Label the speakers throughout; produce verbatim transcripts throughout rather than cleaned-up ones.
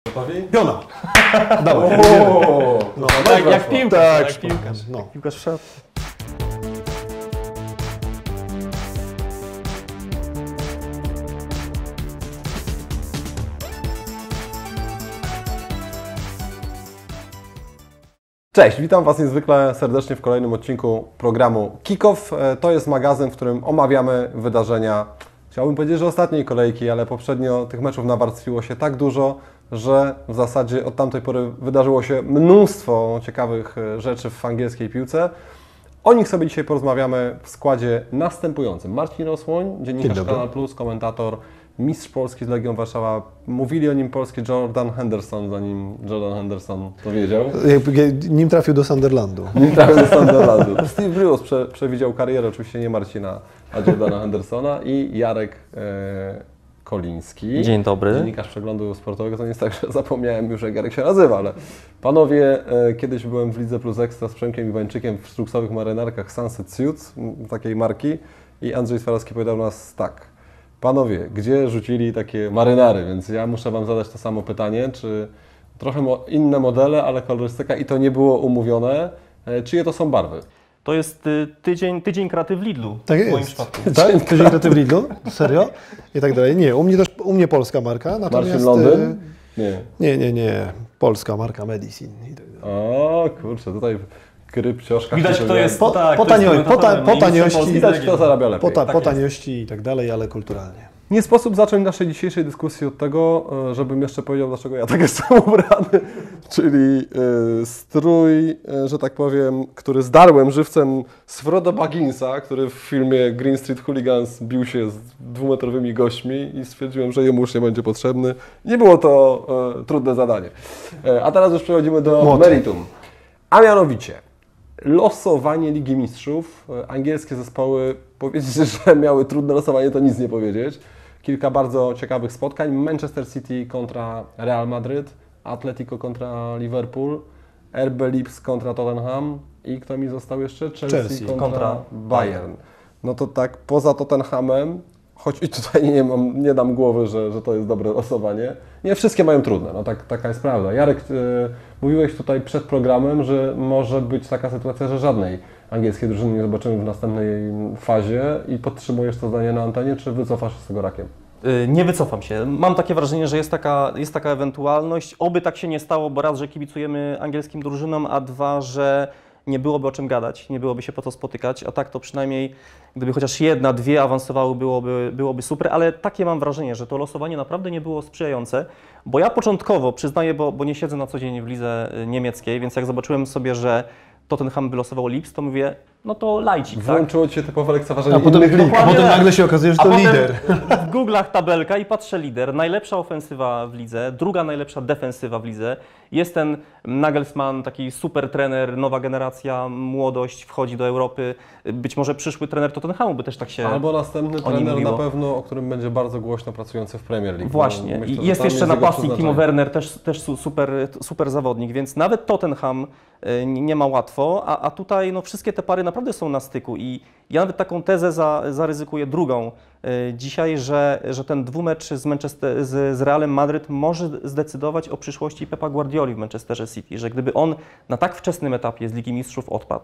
Speaker 1: Gotowi?
Speaker 2: Piona! Dawaj.
Speaker 1: No,
Speaker 3: tak, jak piłka.
Speaker 2: Tak,
Speaker 3: jak piłka.
Speaker 2: no.
Speaker 3: Piłkarz wszedł.
Speaker 1: Cześć, witam Was niezwykle serdecznie w kolejnym odcinku programu Kickoff. To jest magazyn, w którym omawiamy wydarzenia, chciałbym powiedzieć, że ostatniej kolejki, ale poprzednio tych meczów nawarstwiło się tak dużo, że w zasadzie od tamtej pory wydarzyło się mnóstwo ciekawych rzeczy w angielskiej piłce. O nich sobie dzisiaj porozmawiamy w składzie następującym. Marcin Rosłoń, dziennikarz Kanal Plus, komentator, mistrz Polski z Legią Warszawa. Mówili o nim polski Jordan Henderson, zanim Jordan Henderson to wiedział.
Speaker 2: Nim trafił do Sunderlandu.
Speaker 1: Nim trafił do Sunderlandu. Steve Bruce prze, przewidział karierę, oczywiście nie Marcina, a Jordana Hendersona i Jarek e, Koliński.
Speaker 3: Dzień dobry.
Speaker 1: Dziennikarz Przeglądu Sportowego. To nie jest tak, że zapomniałem już, jak Jarek się nazywa, ale panowie, e, kiedyś byłem w Lidze Plus Ekstra z Przemkiem Iwańczykiem w sztruksowych marynarkach Sunset Suits, takiej marki, i Andrzej Swarowski powiedział nas tak: panowie, gdzie rzucili takie marynary? Więc ja muszę Wam zadać to samo pytanie, czy trochę mo inne modele, ale kolorystyka i to nie było umówione. E, czyje to są barwy?
Speaker 3: To jest y, tydzień, tydzień kraty w Lidlu.
Speaker 2: Tak
Speaker 3: w moim
Speaker 2: jest.
Speaker 3: przypadku.
Speaker 2: Tak? Tydzień kraty w Lidlu? Serio? I tak dalej. Nie, u mnie też, u mnie polska marka, natomiast...
Speaker 1: Marcin Londyn? Nie.
Speaker 2: Nie, nie, nie. Polska marka Medicine. I tak dalej.
Speaker 1: O kurczę, tutaj kryp, książka.
Speaker 3: Widać, kto jest
Speaker 2: Po,
Speaker 3: tak,
Speaker 2: po,
Speaker 3: kto jest
Speaker 2: tanio, po, ta,
Speaker 3: komentatorem,
Speaker 2: po
Speaker 3: najlepszy
Speaker 2: taniości,
Speaker 3: polski
Speaker 1: Widać,
Speaker 3: legend.
Speaker 1: kto zarabia lepiej.
Speaker 2: po, ta,
Speaker 3: Tak
Speaker 2: po
Speaker 3: jest.
Speaker 2: taniości i tak dalej, ale kulturalnie.
Speaker 1: Nie sposób zacząć naszej dzisiejszej dyskusji od tego, żebym jeszcze powiedział, dlaczego ja tak jestem ubrany, czyli y, strój, y, że tak powiem, który zdarłem żywcem z Frodo Bagginsa, który w filmie Green Street Hooligans bił się z dwumetrowymi gośćmi i stwierdziłem, że jemu już nie będzie potrzebny. Nie było to y, trudne zadanie. Y, a teraz już przechodzimy do
Speaker 2: Młody.
Speaker 1: meritum. A mianowicie losowanie Ligi Mistrzów. Angielskie zespoły, powiedzieć, że miały trudne losowanie, to nic nie powiedzieć. Kilka bardzo ciekawych spotkań. Manchester City kontra Real Madryt, Atletico kontra Liverpool, R B Leipzig kontra Tottenham i kto mi został jeszcze? Chelsea,
Speaker 2: Chelsea
Speaker 1: kontra,
Speaker 3: kontra
Speaker 1: Bayern. No to tak, poza Tottenhamem, choć i tutaj nie, mam, nie dam głowy, że, że to jest dobre losowanie. Nie, wszystkie mają trudne, no tak, taka jest prawda. Jarek, yy, mówiłeś tutaj przed programem, że może być taka sytuacja, że żadnej angielskiej drużyny nie zobaczymy w następnej fazie i podtrzymujesz to zdanie na antenie, czy wycofasz się z tego rakiem?
Speaker 3: Y, Nie wycofam się. Mam takie wrażenie, że jest taka, jest taka ewentualność. Oby tak się nie stało, bo raz, że kibicujemy angielskim drużynom, a dwa, że nie byłoby o czym gadać, nie byłoby się po co spotykać, a tak to przynajmniej gdyby chociaż jedna, dwie awansowały, byłoby, byłoby super, ale takie mam wrażenie, że to losowanie naprawdę nie było sprzyjające, bo ja początkowo, przyznaję, bo, bo nie siedzę na co dzień w lidze niemieckiej, więc jak zobaczyłem sobie, że Tottenham wylosował Leeds, to mówię, no to lajcik, tak?
Speaker 1: Włączyło Ci się typowe lekceważenie
Speaker 2: A potem,
Speaker 1: innych lig.
Speaker 2: a potem
Speaker 3: tak.
Speaker 2: nagle się okazuje, że
Speaker 3: A
Speaker 2: to
Speaker 3: potem
Speaker 2: lider.
Speaker 3: w Google'ach tabelka i patrzę lider, najlepsza ofensywa w lidze, druga najlepsza defensywa w lidze. Jest ten Nagelsmann, taki super trener, nowa generacja, młodość, wchodzi do Europy. Być może przyszły trener Tottenhamu by też tak się
Speaker 1: Albo następny
Speaker 3: o nim
Speaker 1: trener
Speaker 3: mówiło.
Speaker 1: na pewno, o którym będzie bardzo głośno pracujący w Premier League.
Speaker 3: Właśnie.
Speaker 1: Myślę,
Speaker 3: I
Speaker 1: że
Speaker 3: jest
Speaker 1: tam
Speaker 3: jeszcze
Speaker 1: jego
Speaker 3: napastnik Timo
Speaker 1: przeznaczenie.
Speaker 3: Werner, też, też su- super, super zawodnik, więc nawet Tottenham y, nie ma łatwo, a, a tutaj no, wszystkie te pary naprawdę są na styku i ja nawet taką tezę za, zaryzykuję drugą y, dzisiaj, że, że ten dwumecz z, Manchester, z, z Realem Madryt może zdecydować o przyszłości Pepa Guardioli w Manchesterze City, że gdyby on na tak wczesnym etapie z Ligi Mistrzów odpadł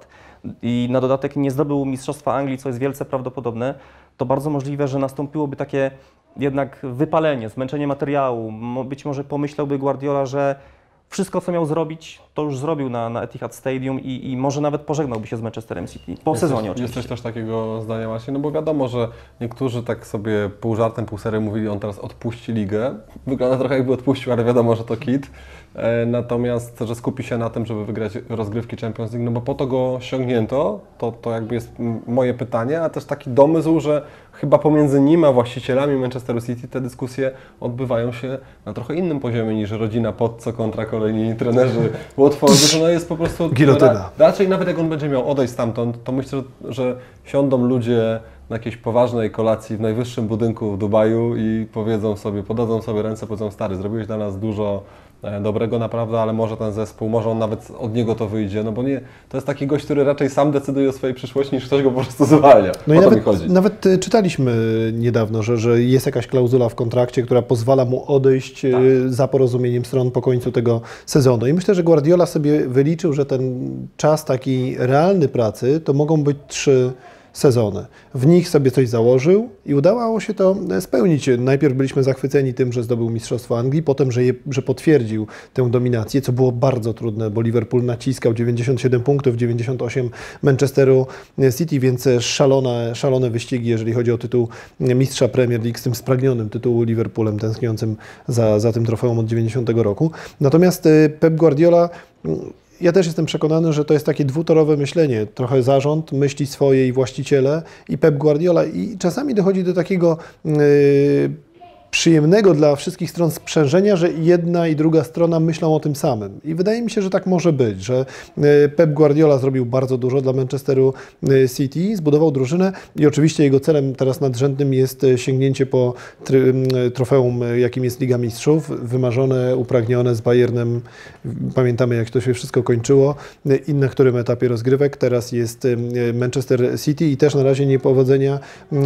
Speaker 3: i na dodatek nie zdobył Mistrzostwa Anglii, co jest wielce prawdopodobne, to bardzo możliwe, że nastąpiłoby takie jednak wypalenie, zmęczenie materiału. Mo- Być może pomyślałby Guardiola, że wszystko, co miał zrobić, to już zrobił na, na Etihad Stadium i, i może nawet pożegnałby się z Manchesterem City. Po
Speaker 1: Jesteś-
Speaker 3: sezonie oczywiście.
Speaker 1: Jesteś też takiego zdania właśnie, no bo wiadomo, że niektórzy tak sobie pół żartem, pół serio mówili, on teraz odpuści ligę. Wygląda trochę jakby odpuścił, ale wiadomo, że to kit. E, natomiast, że skupi się na tym, żeby wygrać rozgrywki Champions League, no bo po to go ściągnięto, to, to jakby jest m- moje pytanie, a też taki domysł, że chyba pomiędzy nim a właścicielami Manchesteru City te dyskusje odbywają się na trochę innym poziomie niż rodzina Pozzo kontra kolejni trenerzy Watfordu, że no jest po prostu...
Speaker 2: Gilotyna.
Speaker 1: Ra, raczej nawet jak on będzie miał odejść stamtąd, to myślę, że, że siądą ludzie na jakiejś poważnej kolacji w najwyższym budynku w Dubaju i powiedzą sobie, podadzą sobie ręce, powiedzą: stary, zrobiłeś dla nas dużo, dobrego naprawdę, ale może ten zespół, może on nawet od niego to wyjdzie, no bo nie, to jest taki gość, który raczej sam decyduje o swojej przyszłości, niż ktoś go po prostu zwalnia.
Speaker 2: No i
Speaker 1: o to
Speaker 2: nawet,
Speaker 1: mi chodzi.
Speaker 2: nawet czytaliśmy niedawno, że, że jest jakaś klauzula w kontrakcie, która pozwala mu odejść tak. za porozumieniem stron po końcu tego sezonu. I myślę, że Guardiola sobie wyliczył, że ten czas taki realny pracy to mogą być trzy sezony. W nich sobie coś założył i udało się to spełnić. Najpierw byliśmy zachwyceni tym, że zdobył Mistrzostwo Anglii, potem, że, je, że potwierdził tę dominację, co było bardzo trudne, bo Liverpool naciskał dziewięćdziesiąt siedem punktów, dziewięćdziesiąt osiem Manchesteru City, więc szalone, szalone wyścigi, jeżeli chodzi o tytuł mistrza Premier League, z tym spragnionym tytułu Liverpoolem, tęskniącym za, za tym trofeum od dziewięćdziesiątego roku. Natomiast Pep Guardiola, ja też jestem przekonany, że to jest takie dwutorowe myślenie. Trochę zarząd, myśli swoje i właściciele i Pep Guardiola. I czasami dochodzi do takiego yy, przyjemnego dla wszystkich stron sprzężenia, że jedna i druga strona myślą o tym samym. I wydaje mi się, że tak może być, że Pep Guardiola zrobił bardzo dużo dla Manchesteru City, zbudował drużynę i oczywiście jego celem teraz nadrzędnym jest sięgnięcie po trofeum, jakim jest Liga Mistrzów, wymarzone, upragnione z Bayernem. Pamiętamy, jak to się wszystko kończyło i na którym etapie rozgrywek. Teraz jest Manchester City i też na razie niepowodzenia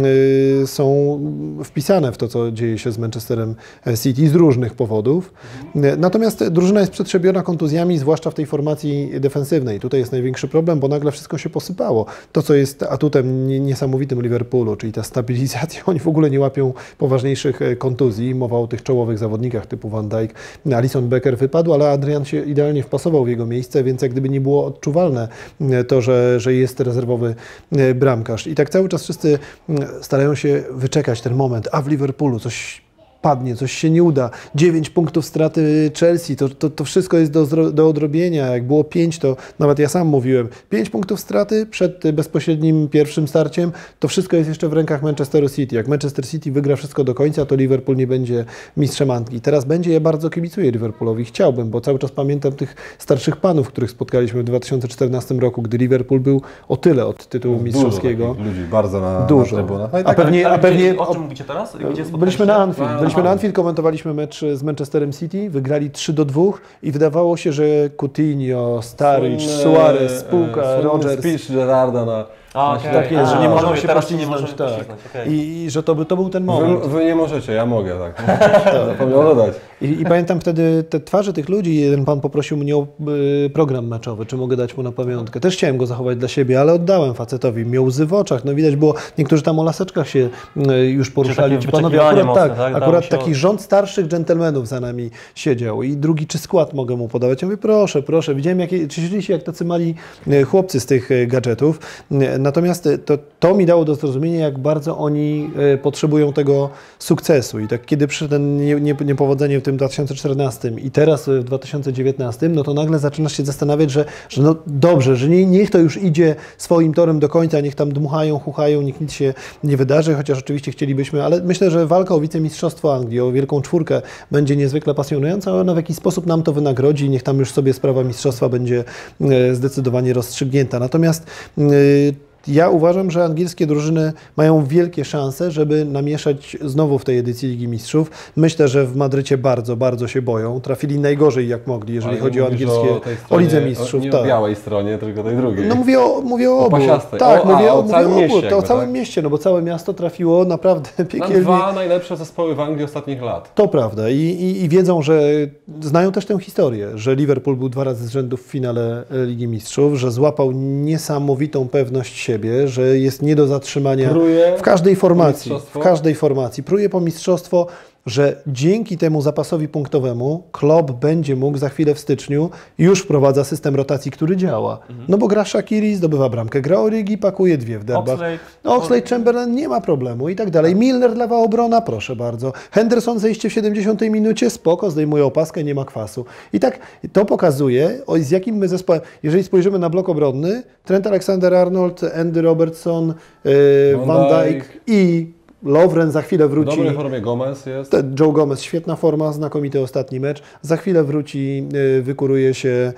Speaker 2: są wpisane w to, co dzieje się z Manchesterem City z różnych powodów. Natomiast drużyna jest przetrzebiona kontuzjami, zwłaszcza w tej formacji defensywnej. Tutaj jest największy problem, bo nagle wszystko się posypało. To, co jest atutem niesamowitym Liverpoolu, czyli ta stabilizacja, oni w ogóle nie łapią poważniejszych kontuzji. Mowa o tych czołowych zawodnikach typu Van Dijk. Alisson Becker wypadł, ale Adrian się idealnie wpasował w jego miejsce, więc jak gdyby nie było odczuwalne to, że, że jest rezerwowy bramkarz. I tak cały czas wszyscy starają się wyczekać ten moment, a w Liverpoolu coś padnie, coś się nie uda. dziewięć punktów straty Chelsea, to, to, to wszystko jest do, do odrobienia. Jak było pięć, to nawet ja sam mówiłem, pięć punktów straty przed bezpośrednim pierwszym starciem, to wszystko jest jeszcze w rękach Manchesteru City. Jak Manchester City wygra wszystko do końca, to Liverpool nie będzie mistrzem Anglii. Teraz będzie, ja bardzo kibicuję Liverpoolowi, chciałbym, bo cały czas pamiętam tych starszych panów, których spotkaliśmy w dwa tysiące czternastym roku, gdy Liverpool był o tyle od tytułu
Speaker 1: Dużo
Speaker 2: mistrzowskiego.
Speaker 1: ludzi bardzo na,
Speaker 2: Dużo.
Speaker 1: na trybunach. No i
Speaker 2: A
Speaker 1: tak,
Speaker 2: pewnie, a pewnie
Speaker 3: o czym mówicie teraz? Gdzie
Speaker 2: byliśmy na Anfield.
Speaker 3: spotkaliście?
Speaker 2: Byliśmy na Anfield, komentowaliśmy mecz z Manchesterem City, wygrali trzy do dwóch i wydawało się, że Coutinho, Sturridge, Suarez, spółka, Rodgers.
Speaker 1: Speech Gerrarda na...
Speaker 3: A, okay.
Speaker 2: Tak jest,
Speaker 3: A,
Speaker 2: że nie możemy
Speaker 3: panowie,
Speaker 2: się
Speaker 3: teraz nie
Speaker 2: poślizgnąć.
Speaker 3: możemy
Speaker 2: Tak.
Speaker 3: poślizgnąć, okay.
Speaker 2: I, I że to, by, to był ten moment.
Speaker 1: Wy, wy nie możecie, ja mogę, tak. Zapomniał dodać.
Speaker 2: I, I pamiętam wtedy te twarze tych ludzi, jeden pan poprosił mnie o y, program meczowy, czy mogę dać mu na pamiątkę. Też chciałem go zachować dla siebie, ale oddałem facetowi. Miał łzy w oczach, no widać było, niektórzy tam o laseczkach się y, już poruszali.
Speaker 3: Takie
Speaker 2: Ci panowie
Speaker 3: wyczekiwanie
Speaker 2: akurat,
Speaker 3: mocne,
Speaker 2: tak,
Speaker 3: tak?
Speaker 2: akurat
Speaker 3: Dało się-
Speaker 2: taki rząd starszych dżentelmenów za nami siedział. I drugi, czy skład mogę mu podawać? Ja mówię, proszę, proszę. Widziałem, jak, cieszyli się jak tacy mali y, chłopcy z tych y, gadżetów. Y, natomiast y, to, to mi dało do zrozumienia, jak bardzo oni y, potrzebują tego sukcesu. I tak kiedy przyszedł ten nie, nie, niepowodzenie w tym dwa tysiące czternastym i teraz w dwa tysiące dziewiętnastym, no to nagle zaczynasz się zastanawiać, że, że no dobrze, że nie, niech to już idzie swoim torem do końca, niech tam dmuchają, chuchają, niech nic się nie wydarzy, chociaż oczywiście chcielibyśmy, ale myślę, że walka o wicemistrzostwo Anglii, o wielką czwórkę będzie niezwykle pasjonująca, ale ona w jakiś sposób nam to wynagrodzi, niech tam już sobie sprawa mistrzostwa będzie e, zdecydowanie rozstrzygnięta. Natomiast e, ja uważam, że angielskie drużyny mają wielkie szanse, żeby namieszać znowu w tej edycji Ligi Mistrzów. Myślę, że w Madrycie bardzo, bardzo się boją. Trafili najgorzej jak mogli, jeżeli
Speaker 1: Ale
Speaker 2: chodzi o
Speaker 1: mówisz
Speaker 2: angielskie,
Speaker 1: o, tej
Speaker 2: o
Speaker 1: stronie,
Speaker 2: Lidze Mistrzów.
Speaker 1: O, nie
Speaker 2: tak.
Speaker 1: o białej stronie, tylko tej drugiej.
Speaker 2: No mówię o, mówię o
Speaker 1: O
Speaker 2: obu.
Speaker 1: pasiastej.
Speaker 2: Tak,
Speaker 1: O,
Speaker 2: mówię
Speaker 1: a,
Speaker 2: o,
Speaker 1: o
Speaker 2: mówię
Speaker 1: całym
Speaker 2: o obu.
Speaker 1: mieście
Speaker 2: To o
Speaker 1: jakby,
Speaker 2: całym
Speaker 1: tak?
Speaker 2: mieście, no bo całe miasto trafiło naprawdę
Speaker 1: Na
Speaker 2: piekielnie.
Speaker 1: dwa najlepsze zespoły w Anglii ostatnich lat.
Speaker 2: To prawda I, i, i wiedzą, że znają też tę historię, że Liverpool był dwa razy z rzędu w finale Ligi Mistrzów, że złapał niesamowitą pewność siebie, że jest nie do zatrzymania
Speaker 1: Pruje
Speaker 2: w każdej formacji,
Speaker 1: mistrzostwo.
Speaker 2: w każdej formacji. Pruje po mistrzostwo, że dzięki temu zapasowi punktowemu Klopp będzie mógł za chwilę w styczniu już wprowadza system rotacji, który działa. Mhm. No bo gra Shaqiri, zdobywa bramkę, gra Origi, pakuje dwie w derbach.
Speaker 3: Oxlade.
Speaker 2: No, Oxlade, Chamberlain nie ma problemu i tak dalej. Milner, lewa obrona, proszę bardzo. Henderson zejście w siedemdziesiątej minucie, spoko, zdejmuje opaskę, nie ma kwasu. I tak to pokazuje, o, z jakim my zespołem, jeżeli spojrzymy na blok obronny, Trent Alexander-Arnold, Andy Robertson, yy,
Speaker 1: Van
Speaker 2: Van
Speaker 1: Dijk.
Speaker 2: Dijk i Lovren za chwilę
Speaker 1: W
Speaker 2: wróci.
Speaker 1: dobrej formie Gomez jest.
Speaker 2: Te- Joe Gomez, świetna forma, znakomity ostatni mecz. Za chwilę wróci, y, wykuruje się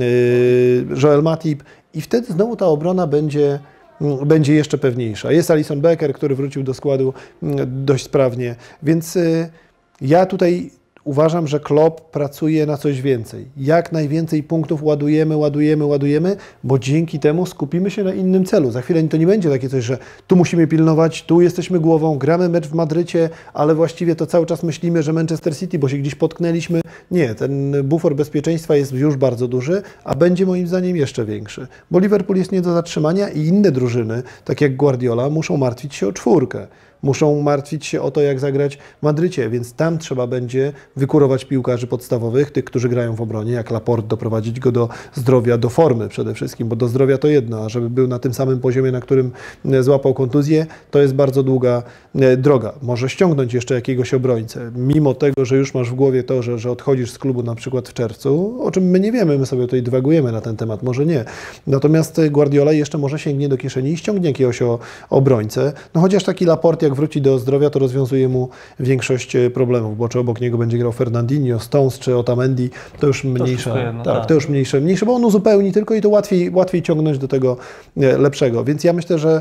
Speaker 2: y, Joel Matip i wtedy znowu ta obrona będzie, y, będzie jeszcze pewniejsza. Jest Alisson Becker, który wrócił do składu y, dość sprawnie, więc y, ja tutaj uważam, że Klopp pracuje na coś więcej. Jak najwięcej punktów ładujemy, ładujemy, ładujemy, bo dzięki temu skupimy się na innym celu. Za chwilę to nie będzie takie coś, że tu musimy pilnować, tu jesteśmy głową, gramy mecz w Madrycie, ale właściwie to cały czas myślimy, że Manchester City, bo się gdzieś potknęliśmy. Nie, ten bufor bezpieczeństwa jest już bardzo duży, a będzie moim zdaniem jeszcze większy. Bo Liverpool jest nie do zatrzymania i inne drużyny, tak jak Guardiola, muszą martwić się o czwórkę. Muszą martwić się o to, jak zagrać w Madrycie, więc tam trzeba będzie wykurować piłkarzy podstawowych, tych, którzy grają w obronie, jak Laporte, doprowadzić go do zdrowia, do formy przede wszystkim, bo do zdrowia to jedno, a żeby był na tym samym poziomie, na którym złapał kontuzję, to jest bardzo długa droga. Może ściągnąć jeszcze jakiegoś obrońcę, mimo tego, że już masz w głowie to, że, że odchodzisz z klubu na przykład w czerwcu, o czym my nie wiemy, my sobie tutaj dywagujemy na ten temat, może nie. Natomiast Guardiola jeszcze może sięgnie do kieszeni i ściągnie jakiegoś obrońcę, no chociaż taki Laporte, jak wróci do zdrowia, to rozwiązuje mu większość problemów, bo czy obok niego będzie grał Fernandinho, Stones czy Otamendi, to już mniejsze,
Speaker 3: to, jedno,
Speaker 2: tak,
Speaker 3: tak.
Speaker 2: to już mniejsze, mniejsze, bo on uzupełni tylko i to łatwiej, łatwiej ciągnąć do tego lepszego. Więc ja myślę, że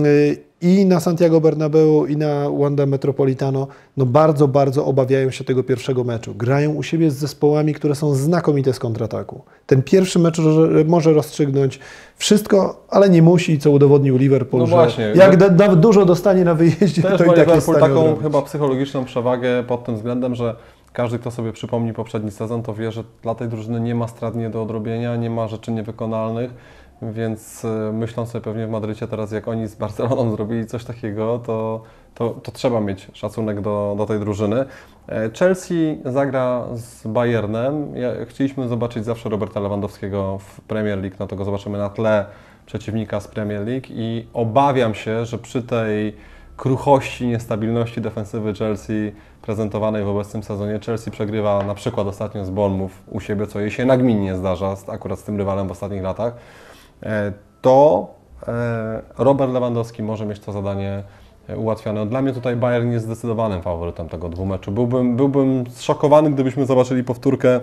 Speaker 2: i na Santiago Bernabeu, i na Wanda Metropolitano no bardzo, bardzo obawiają się tego pierwszego meczu. Grają u siebie z zespołami, które są znakomite z kontrataku. Ten pierwszy mecz może rozstrzygnąć wszystko, ale nie musi, co udowodnił Liverpool,
Speaker 1: no
Speaker 2: że
Speaker 1: właśnie,
Speaker 2: jak da, da, dużo dostanie na wyjeździe,
Speaker 1: też
Speaker 2: to i
Speaker 1: ma
Speaker 2: tak jest w
Speaker 1: Liverpool
Speaker 2: stanie
Speaker 1: taką
Speaker 2: odrobić.
Speaker 1: chyba psychologiczną przewagę pod tym względem, że każdy, kto sobie przypomni poprzedni sezon, to wie, że dla tej drużyny nie ma strat nie do odrobienia, nie ma rzeczy niewykonalnych, więc myślą sobie pewnie w Madrycie teraz, jak oni z Barceloną zrobili coś takiego, to, to, to trzeba mieć szacunek do, do tej drużyny. Chelsea zagra z Bayernem. Ja, chcieliśmy zobaczyć zawsze Roberta Lewandowskiego w Premier League, no to go zobaczymy na tle przeciwnika z Premier League i obawiam się, że przy tej kruchości, niestabilności defensywy Chelsea prezentowanej w obecnym sezonie, Chelsea przegrywa na przykład ostatnio z Bournemouth u siebie, co jej się nagminnie zdarza, akurat z tym rywalem w ostatnich latach, to Robert Lewandowski może mieć to zadanie ułatwione. Dla mnie tutaj Bayern jest zdecydowanym faworytem tego dwumeczu. Byłbym, byłbym zszokowany, gdybyśmy zobaczyli powtórkę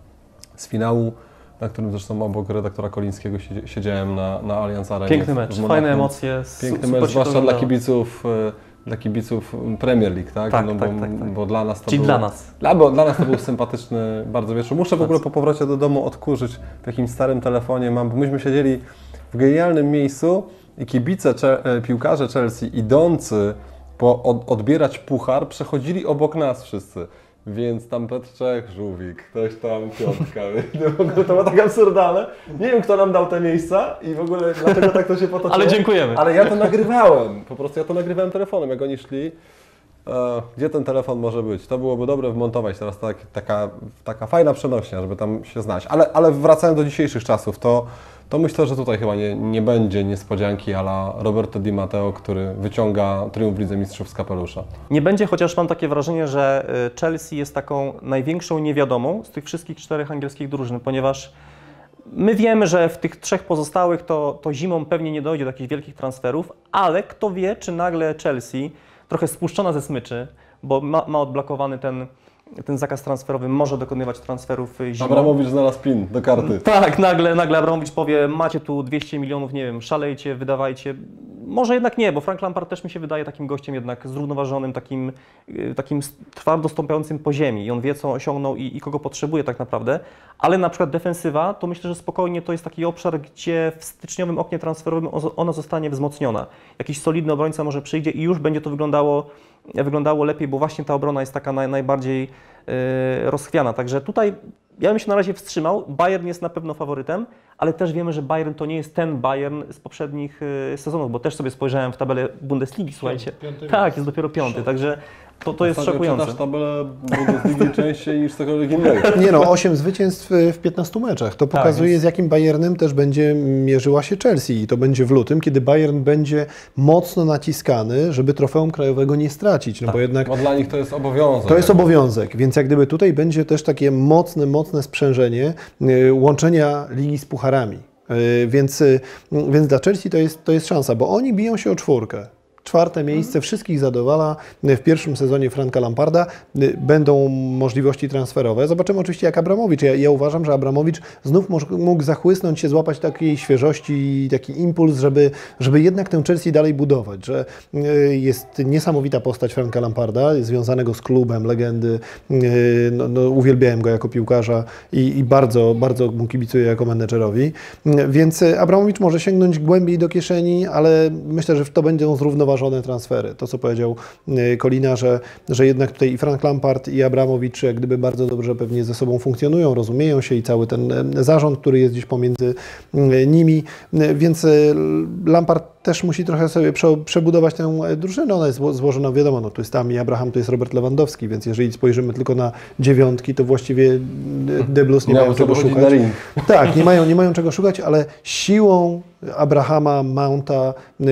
Speaker 1: z finału, na którym zresztą obok redaktora Kolińskiego siedziałem na, na Allianz Arenie.
Speaker 3: Piękny mecz, fajne emocje.
Speaker 1: Piękny mecz, zwłaszcza dla kibiców, dla kibiców Premier League, tak?
Speaker 3: Tak,
Speaker 1: no bo,
Speaker 3: tak, tak, tak.
Speaker 1: bo dla nas to
Speaker 3: Czyli
Speaker 1: był,
Speaker 3: dla nas.
Speaker 1: Dla, bo dla nas to był sympatyczny bardzo wieczór. Muszę w ogóle po powrocie do domu odkurzyć w jakimś starym telefonie mam, bo myśmy siedzieli w genialnym miejscu i kibice, piłkarze Chelsea idący po od, odbierać puchar przechodzili obok nas wszyscy. Więc tam Petrzek, Żółwik, ktoś tam piątka. W ogóle to było tak absurdalne. Nie wiem, kto nam dał te miejsca i w ogóle dlatego tak to się potoczyło.
Speaker 3: Ale dziękujemy.
Speaker 1: Ale ja to nagrywałem. Po prostu ja to nagrywałem telefonem, jak oni szli. E, gdzie ten telefon może być? To byłoby dobre wmontować teraz tak, taka, taka fajna przenośnia, żeby tam się znać. Ale, ale wracając do dzisiejszych czasów, to, to myślę, że tutaj chyba nie, nie będzie niespodzianki a la Roberto Di Matteo, który wyciąga triumf w Lidze Mistrzów z kapelusza.
Speaker 3: Nie będzie, chociaż mam takie wrażenie, że Chelsea jest taką największą niewiadomą z tych wszystkich czterech angielskich drużyn, ponieważ my wiemy, że w tych trzech pozostałych to, to zimą pewnie nie dojdzie do jakichś wielkich transferów, ale kto wie, czy nagle Chelsea, trochę spuszczona ze smyczy, bo ma, ma odblokowany ten, ten zakaz transferowy, może dokonywać transferów zimą.
Speaker 1: Abramowicz znalazł pin do karty.
Speaker 3: Tak, nagle, nagle Abramowicz powie, macie tu dwieście milionów, nie wiem, szalejcie, wydawajcie. Może jednak nie, bo Frank Lampard też mi się wydaje takim gościem jednak zrównoważonym, takim, takim twardo stąpiącym po ziemi i on wie, co osiągnął i, i kogo potrzebuje tak naprawdę, ale na przykład defensywa, to myślę, że spokojnie to jest taki obszar, gdzie w styczniowym oknie transferowym ona zostanie wzmocniona. Jakiś solidny obrońca może przyjdzie i już będzie to wyglądało, wyglądało lepiej, bo właśnie ta obrona jest taka naj, najbardziej yy, rozchwiana. Także tutaj ja bym się na razie wstrzymał. Bayern jest na pewno faworytem, ale też wiemy, że Bayern to nie jest ten Bayern z poprzednich y, sezonów, bo też sobie spojrzałem w tabelę Bundesligi, słuchajcie.
Speaker 2: Piąty
Speaker 3: tak, jest dopiero piąty, także to, to jest szokujące.
Speaker 1: Czytasz tabelę Bundesligi częściej niż cokolwiek innego.
Speaker 2: Nie no, osiem zwycięstw w piętnastu meczach. To pokazuje,
Speaker 3: więc-
Speaker 2: z jakim Bayernem też będzie mierzyła się Chelsea. I to będzie w lutym, kiedy Bayern będzie mocno naciskany, żeby trofeum krajowego nie stracić. No bo jednak
Speaker 1: Bo dla nich to jest obowiązek.
Speaker 2: to jest obowiązek, więc jak gdyby tutaj będzie też takie mocne, mocne sprzężenie y, łączenia ligi z pucharami. Y, więc, y, więc dla Chelsea to jest, to jest szansa, bo oni biją się o czwórkę. czwarte miejsce wszystkich zadowala. W pierwszym sezonie Franka Lamparda będą możliwości transferowe. Zobaczymy oczywiście jak Abramowicz. Ja, ja uważam, że Abramowicz znów mógł zachłysnąć się, złapać takiej świeżości, taki impuls, żeby, żeby jednak tę Chelsea dalej budować. Że jest niesamowita postać Franka Lamparda, związanego z klubem, legendy. No, no, uwielbiałem go jako piłkarza i, i bardzo, bardzo mu kibicuję jako menedżerowi. Więc Abramowicz może sięgnąć głębiej do kieszeni, ale myślę, że to będą zrównoważone transfery. To, co powiedział Kolina, że, że jednak tutaj i Frank Lampard, i Abramowicz jak gdyby bardzo dobrze pewnie ze sobą funkcjonują, rozumieją się i cały ten zarząd, który jest gdzieś pomiędzy nimi, więc Lampard też musi trochę sobie przebudować tę drużynę. Ona jest złożona, wiadomo, no tu jest Tammy Abraham, to jest Robert Lewandowski, więc jeżeli spojrzymy tylko na dziewiątki, to właściwie The Blues nie, nie mają czego szukać. Tak, nie mają, nie mają czego szukać, ale siłą Abrahama, Mounta, yy,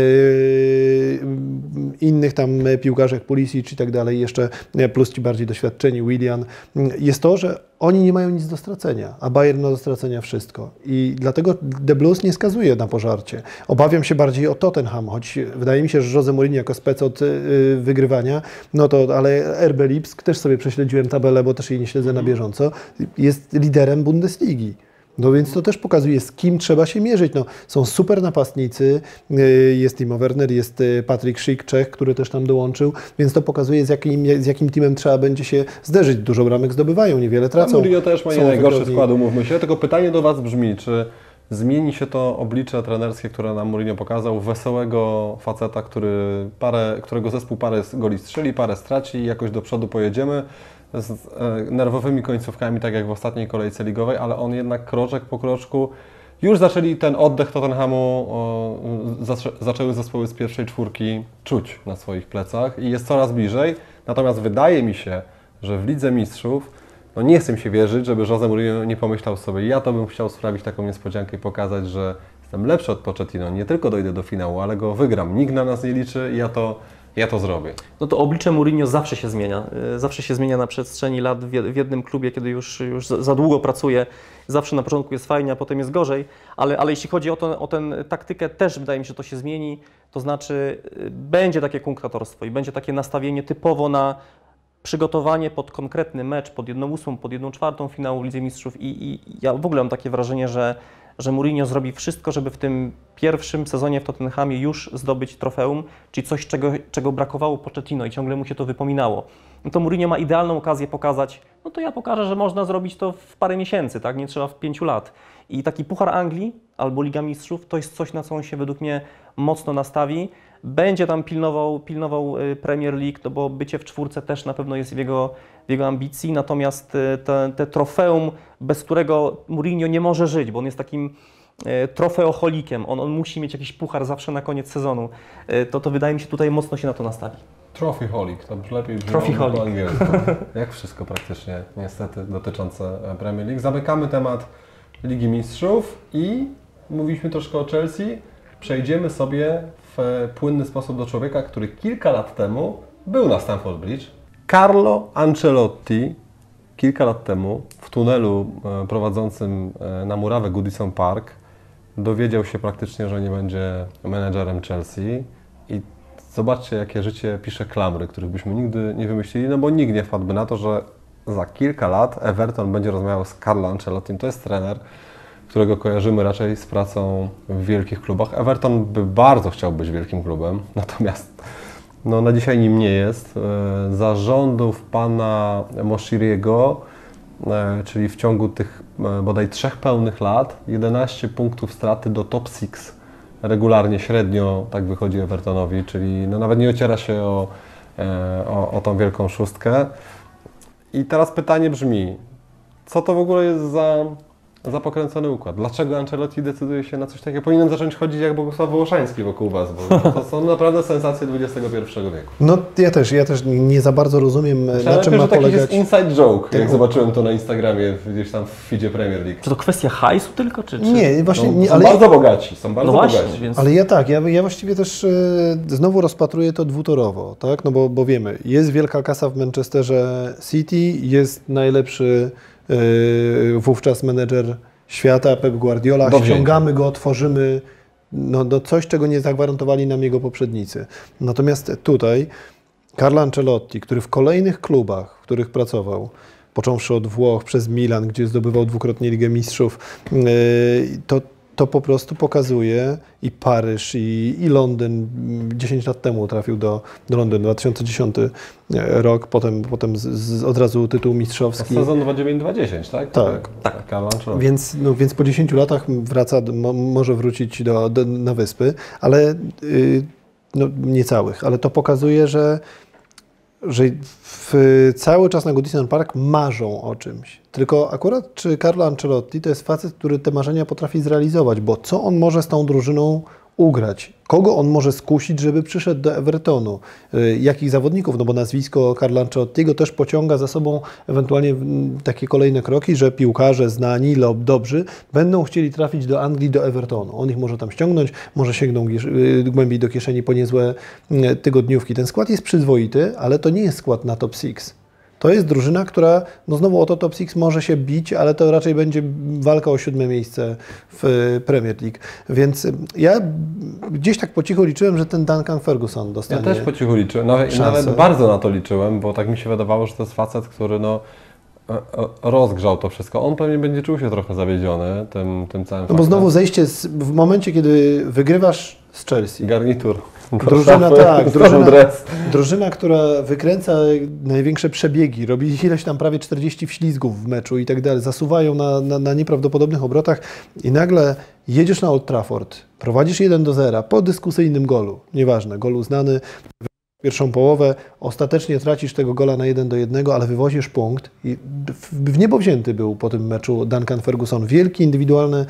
Speaker 2: innych tam piłkarzy jak Pulisic i tak dalej, jeszcze plus ci bardziej doświadczeni, Willian, jest to, że oni nie mają nic do stracenia, a Bayern ma do stracenia wszystko. I dlatego The Blues nie skazuje na pożarcie. Obawiam się bardziej o Tottenham, choć wydaje mi się, że Jose Mourinho jako spec od yy, wygrywania, no to, ale R B Lipsk, też sobie prześledziłem tabelę, bo też jej nie śledzę na bieżąco, jest liderem Bundesligi. No więc to też pokazuje, z kim trzeba się mierzyć. No, są super napastnicy, jest Timo Werner, jest Patryk Schick, Czech, który też tam dołączył, więc to pokazuje, z jakim, z jakim teamem trzeba będzie się zderzyć. Dużo bramek zdobywają, niewiele tracą.
Speaker 1: Mourinho też ma nie najgorszy skład, umówmy się. Tylko pytanie do Was brzmi, czy zmieni się to oblicze trenerskie, które nam Mourinho pokazał, wesołego faceta, który parę, którego zespół parę goli strzeli, parę straci i jakoś do przodu pojedziemy, z e, nerwowymi końcówkami, tak jak w ostatniej kolejce ligowej, ale on jednak kroczek po kroczku, już zaczęli ten oddech Tottenhamu, o, zaczę, zaczęły zespoły z pierwszej czwórki czuć na swoich plecach i jest coraz bliżej, natomiast wydaje mi się, że w Lidze Mistrzów, no nie chcę mi się wierzyć, żeby Jose Mourinho nie pomyślał sobie, ja to bym chciał sprawić taką niespodziankę i pokazać, że jestem lepszy od Pochettino, nie tylko dojdę do finału, ale go wygram, nikt na nas nie liczy i ja to Ja to zrobię.
Speaker 3: No to oblicze Mourinho zawsze się zmienia. Zawsze się zmienia na przestrzeni lat w jednym klubie, kiedy już, już za długo pracuje. Zawsze na początku jest fajnie, a potem jest gorzej. Ale, ale jeśli chodzi o, to, o tę taktykę, też wydaje mi się, że to się zmieni. To znaczy będzie takie kunktatorstwo i będzie takie nastawienie typowo na przygotowanie pod konkretny mecz, pod jedną ósmą, pod jedną czwartą finału w Lidze Mistrzów. I, i ja w ogóle mam takie wrażenie, że że Mourinho zrobi wszystko, żeby w tym pierwszym sezonie w Tottenhamie już zdobyć trofeum, czyli coś, czego, czego brakowało Pochettino i ciągle mu się to wypominało. No to Mourinho ma idealną okazję pokazać, no to ja pokażę, że można zrobić to w parę miesięcy, tak? Nie trzeba w pięciu lat. I taki Puchar Anglii albo Liga Mistrzów to jest coś, na co on się według mnie mocno nastawi. Będzie tam pilnował, pilnował Premier League, no bo bycie w czwórce też na pewno jest w jego, w jego ambicji, natomiast te, te trofeum, bez którego Mourinho nie może żyć, bo on jest takim trofeoholikiem, on, on musi mieć jakiś puchar zawsze na koniec sezonu, to, to wydaje mi się tutaj mocno się na to nastawi.
Speaker 1: Trophyholic, to już lepiej brzmi po angielsku. Jak wszystko praktycznie, niestety, dotyczące Premier League. Zamykamy temat Ligi Mistrzów i mówiliśmy troszkę o Chelsea. Przejdziemy sobie w płynny sposób do człowieka, który kilka lat temu był na Stamford Bridge. Carlo Ancelotti kilka lat temu w tunelu prowadzącym na murawę Goodison Park dowiedział się praktycznie, że nie będzie menedżerem Chelsea i zobaczcie, jakie życie pisze klamry, których byśmy nigdy nie wymyślili, no bo nikt nie wpadłby na to, że za kilka lat Everton będzie rozmawiał z Carlo Ancelottim. To jest trener, którego kojarzymy raczej z pracą w wielkich klubach. Everton by bardzo chciał być wielkim klubem, natomiast no, na dzisiaj nim nie jest. Za rządów pana Moshiriego, czyli w ciągu tych bodaj trzech pełnych lat, jedenaście punktów straty do top six. Regularnie, średnio tak wychodzi Evertonowi, czyli no, nawet nie ociera się o, o, o tą wielką szóstkę. I teraz pytanie brzmi, co to w ogóle jest za, za pokręcony układ? Dlaczego Ancelotti decyduje się na coś takiego? Powinien zacząć chodzić jak Bogusław Wołoszański wokół Was, bo to są naprawdę sensacje dwudziestego pierwszego wieku.
Speaker 2: No ja też, ja też nie za bardzo rozumiem,
Speaker 1: Myślałem,
Speaker 2: na czym ma
Speaker 1: że taki
Speaker 2: polegać...
Speaker 1: jest inside joke, jak tak, zobaczyłem to na Instagramie, gdzieś tam w feedzie Premier League.
Speaker 3: Czy to kwestia hajsu tylko, czy... czy...
Speaker 2: Nie, właśnie...
Speaker 1: No,
Speaker 2: nie,
Speaker 1: są
Speaker 2: ale
Speaker 1: bardzo bogaci, są bardzo
Speaker 3: no właśnie,
Speaker 1: bogaci.
Speaker 3: Więc...
Speaker 2: Ale ja tak, ja, ja właściwie też e, znowu rozpatruję to dwutorowo, tak? No bo, bo wiemy, jest wielka kasa w Manchesterze City, jest najlepszy e, wówczas menedżer świata, Pep Guardiola,
Speaker 1: Do
Speaker 2: ściągamy go, tworzymy no, no coś, czego nie zagwarantowali nam jego poprzednicy. Natomiast tutaj Carlo Ancelotti, który w kolejnych klubach, w których pracował, począwszy od Włoch, przez Milan, gdzie zdobywał dwukrotnie Ligę Mistrzów, to, to po prostu pokazuje i Paryż, i, i Londyn. dziesięć lat temu trafił do, do Londynu, dwa tysiące dziesiąty rok, potem, potem z, z, od razu tytuł mistrzowski.
Speaker 1: Sezon dwa tysiące dziewięć dwa tysiące dziesięć, tak?
Speaker 2: Tak.
Speaker 1: tak. Carlo Ancelotti.
Speaker 2: Więc, no, więc po dziesięciu latach wraca, mo, może wrócić do, do, na wyspy, ale yy, no, niecałych, ale to pokazuje, że że w, cały czas na Goodison Park marzą o czymś. Tylko akurat czy Carlo Ancelotti to jest facet, który te marzenia potrafi zrealizować, bo co on może z tą drużyną ugrać? Kogo on może skusić, żeby przyszedł do Evertonu? Jakich zawodników? No bo nazwisko Carlo Ancelottiego też pociąga za sobą ewentualnie takie kolejne kroki, że piłkarze znani lub dobrzy będą chcieli trafić do Anglii, do Evertonu. On ich może tam ściągnąć, może sięgną głębiej do kieszeni po niezłe tygodniówki. Ten skład jest przyzwoity, ale to nie jest skład na top six. To jest drużyna, która no znowu o to top six może się bić, ale to raczej będzie walka o siódme miejsce w Premier League. Więc ja gdzieś tak po cichu liczyłem, że ten Duncan Ferguson dostanie.
Speaker 1: Ja też po cichu liczyłem, nawet, nawet bardzo na to liczyłem, bo tak mi się wydawało, że to jest facet, który no, rozgrzał to wszystko. On pewnie będzie czuł się trochę zawiedziony tym, tym całym
Speaker 2: No bo znowu zejście z, w momencie, kiedy wygrywasz z Chelsea.
Speaker 1: Garnitur.
Speaker 2: Drużyna, tak, drużyna, drużyna, która wykręca największe przebiegi, robi ileś tam prawie czterdzieści wślizgów w meczu i tak dalej, zasuwają na, na, na nieprawdopodobnych obrotach i nagle jedziesz na Old Trafford, prowadzisz jeden do zera po dyskusyjnym golu, nieważne, gol uznany, pierwszą połowę, ostatecznie tracisz tego gola na jeden do jednego, ale wywozisz punkt i w niebo wzięty był po tym meczu Duncan Ferguson. Wielki, indywidualny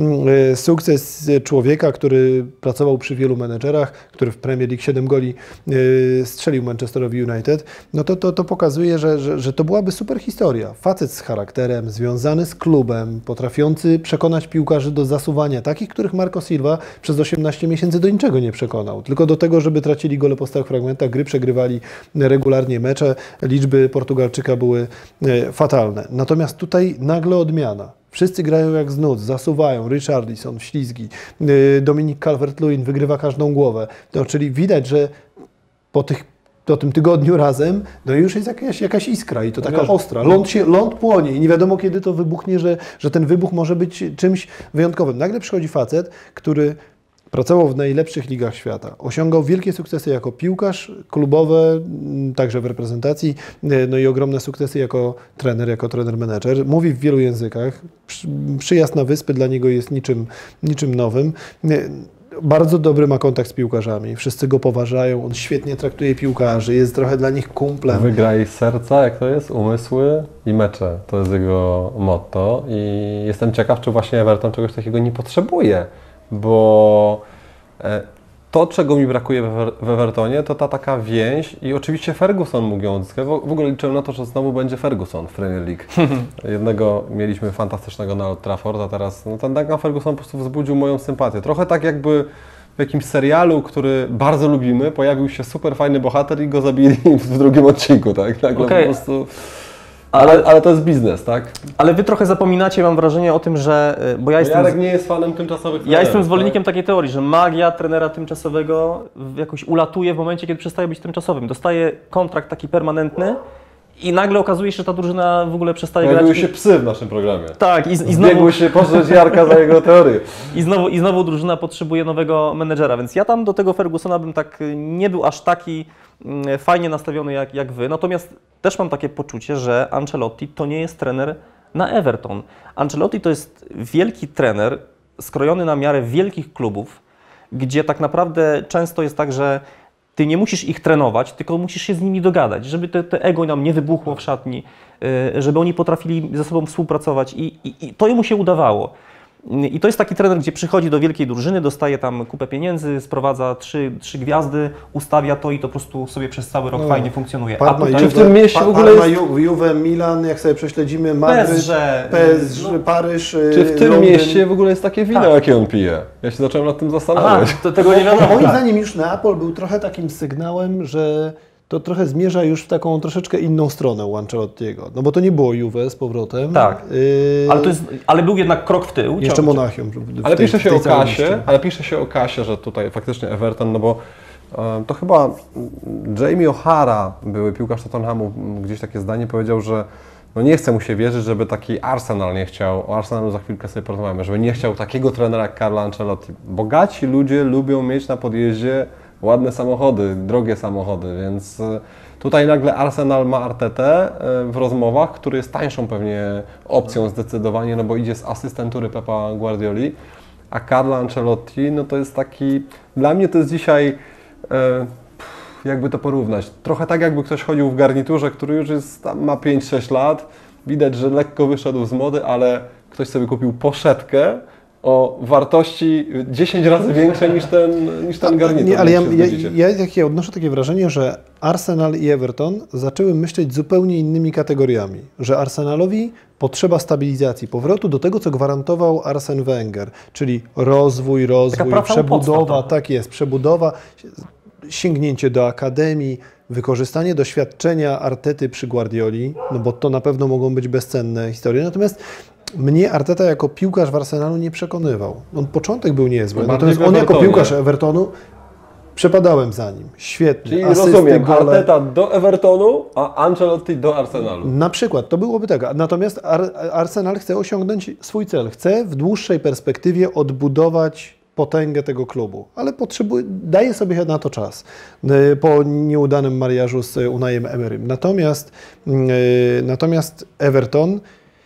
Speaker 2: sukces człowieka, który pracował przy wielu menedżerach, który w Premier League siedem goli strzelił Manchesterowi United. No to, to, to pokazuje, że, że, że to byłaby super historia. Facet z charakterem, związany z klubem, potrafiący przekonać piłkarzy do zasuwania, takich, których Marco Silva przez osiemnaście miesięcy do niczego nie przekonał, tylko do tego, żeby tracili gole po stałych fragmentach, gry przegrywali regularnie mecze, liczby Portugalczyka były fatalne. Natomiast tutaj nagle odmiana. Wszyscy grają jak z nut, zasuwają, Richarlison, ślizgi, Dominik Calvert-Lewin wygrywa każdą głowę. No, czyli widać, że po tych po tym tygodniu razem, no już jest jakaś, jakaś iskra i to taka ostra. Ląd, się, ląd płonie i nie wiadomo kiedy to wybuchnie, że, że ten wybuch może być czymś wyjątkowym. Nagle przychodzi facet, który pracował w najlepszych ligach świata. Osiągał wielkie sukcesy jako piłkarz, klubowe, także w reprezentacji, no i ogromne sukcesy jako trener, jako trener-menedżer. Mówi w wielu językach. Przyjazd na wyspy dla niego jest niczym, niczym nowym. Bardzo dobry ma kontakt z piłkarzami. Wszyscy go poważają. On świetnie traktuje piłkarzy. Jest trochę dla nich kumplem.
Speaker 1: Wygraj z serca, jak to jest? Umysły i mecze. To jest jego motto. I jestem ciekaw, czy właśnie Everton czegoś takiego nie potrzebuje. Bo to, czego mi brakuje w Evertonie, to ta taka więź i oczywiście Ferguson mógł ją odzyskać. W ogóle liczyłem na to, że znowu będzie Ferguson w Premier League. Jednego mieliśmy fantastycznego na Old Trafford, a teraz no, ten Duncan Ferguson po prostu wzbudził moją sympatię. Trochę tak jakby w jakimś serialu, który bardzo lubimy, pojawił się super fajny bohater i go zabili w drugim odcinku, tak? Nagle okay. po prostu... Ale, ale to jest biznes, tak?
Speaker 3: Ale wy trochę zapominacie, mam wrażenie o tym, że... Bo ja
Speaker 1: bo
Speaker 3: jestem
Speaker 1: Jarek nie jest fanem tymczasowych trenerów.
Speaker 3: Ja jestem zwolennikiem
Speaker 1: tak?
Speaker 3: takiej teorii, że magia trenera tymczasowego jakoś ulatuje w momencie, kiedy przestaje być tymczasowym. Dostaje kontrakt taki permanentny i nagle okazuje się, że ta drużyna w ogóle przestaje
Speaker 1: Pojawiły
Speaker 3: grać.
Speaker 1: Pojawiły się psy w naszym programie.
Speaker 3: Tak, i, i znowu...
Speaker 1: Zbiegły się poszedł Jarka za jego teorię.
Speaker 3: I znowu, I znowu drużyna potrzebuje nowego menedżera, więc ja tam do tego Fergusona bym tak nie był aż taki fajnie nastawiony jak, jak wy. Natomiast też mam takie poczucie, że Ancelotti to nie jest trener na Everton. Ancelotti to jest wielki trener skrojony na miarę wielkich klubów, gdzie tak naprawdę często jest tak, że ty nie musisz ich trenować, tylko musisz się z nimi dogadać, żeby te, te ego nam nie wybuchło w szatni, żeby oni potrafili ze sobą współpracować i, i, i to jemu się udawało. I to jest taki trener, gdzie przychodzi do wielkiej drużyny, dostaje tam kupę pieniędzy, sprowadza trzy, trzy gwiazdy, ustawia to i to po prostu sobie przez cały rok no, fajnie funkcjonuje.
Speaker 2: A tutaj,
Speaker 1: czy w tym mieście w ogóle jest...
Speaker 2: Ju, Juve, Milan, jak sobie prześledzimy, Madryt, P S G, no, Paryż,
Speaker 1: Czy w tym
Speaker 2: Londyn.
Speaker 1: mieście w ogóle jest takie wino, tak. jakie on pije? Ja się zacząłem nad tym zastanawiać.
Speaker 3: Aha, to tego nie wiadomo.
Speaker 2: Moim zdaniem już Neapol był trochę takim sygnałem, że to trochę zmierza już w taką troszeczkę inną stronę u Ancelottiego. No bo to nie było Juve z powrotem.
Speaker 3: Tak,
Speaker 2: Yy...
Speaker 3: ale, to jest, ale był jednak krok w tył.
Speaker 2: Jeszcze Monachium.
Speaker 1: Ale
Speaker 2: tej,
Speaker 1: pisze się o kasie,
Speaker 2: liście.
Speaker 1: ale pisze się o kasie, że tutaj faktycznie Everton, no bo e, to chyba Jamie O'Hara, były piłkarz Tottenhamu, gdzieś takie zdanie powiedział, że no nie chce mu się wierzyć, żeby taki Arsenal nie chciał, o Arsenalu za chwilkę sobie porozmawiamy, żeby nie chciał takiego trenera jak Carlo Ancelotti. Bogaci ludzie lubią mieć na podjeździe ładne samochody, drogie samochody, więc tutaj nagle Arsenal ma Artetę w rozmowach, który jest tańszą pewnie opcją zdecydowanie, no bo idzie z asystentury Pepa Guardioli, a Carlo Ancelotti, no to jest taki, dla mnie to jest dzisiaj, jakby to porównać, trochę tak jakby ktoś chodził w garniturze, który już jest, tam ma pięć sześć lat, widać, że lekko wyszedł z mody, ale ktoś sobie kupił poszetkę o wartości dziesięć razy większej niż ten, niż ten garnitur.
Speaker 2: Nie, ale ja, ja, ja, ja odnoszę takie wrażenie, że Arsenal i Everton zaczęły myśleć zupełnie innymi kategoriami. Że Arsenalowi potrzeba stabilizacji, powrotu do tego, co gwarantował Arsene Wenger, czyli rozwój, rozwój, przebudowa, tak jest, przebudowa, sięgnięcie do akademii, wykorzystanie doświadczenia Artety przy Guardioli, no bo to na pewno mogą być bezcenne historie. Natomiast mnie Arteta jako piłkarz w Arsenalu nie przekonywał. On początek był niezły,
Speaker 1: No
Speaker 2: natomiast on jako piłkarz Evertonu przepadałem za nim. Świetnie.
Speaker 1: Czyli
Speaker 2: asysty,
Speaker 1: rozumiem,
Speaker 2: gole.
Speaker 1: Arteta do Evertonu, a Ancelotti do Arsenalu.
Speaker 2: Na przykład, to byłoby tak. Natomiast Ar Arsenal chce osiągnąć swój cel. Chce w dłuższej perspektywie odbudować potęgę tego klubu, ale potrzebuje, daje sobie na to czas po nieudanym mariażu z Unaiem Emerym. Natomiast, natomiast Everton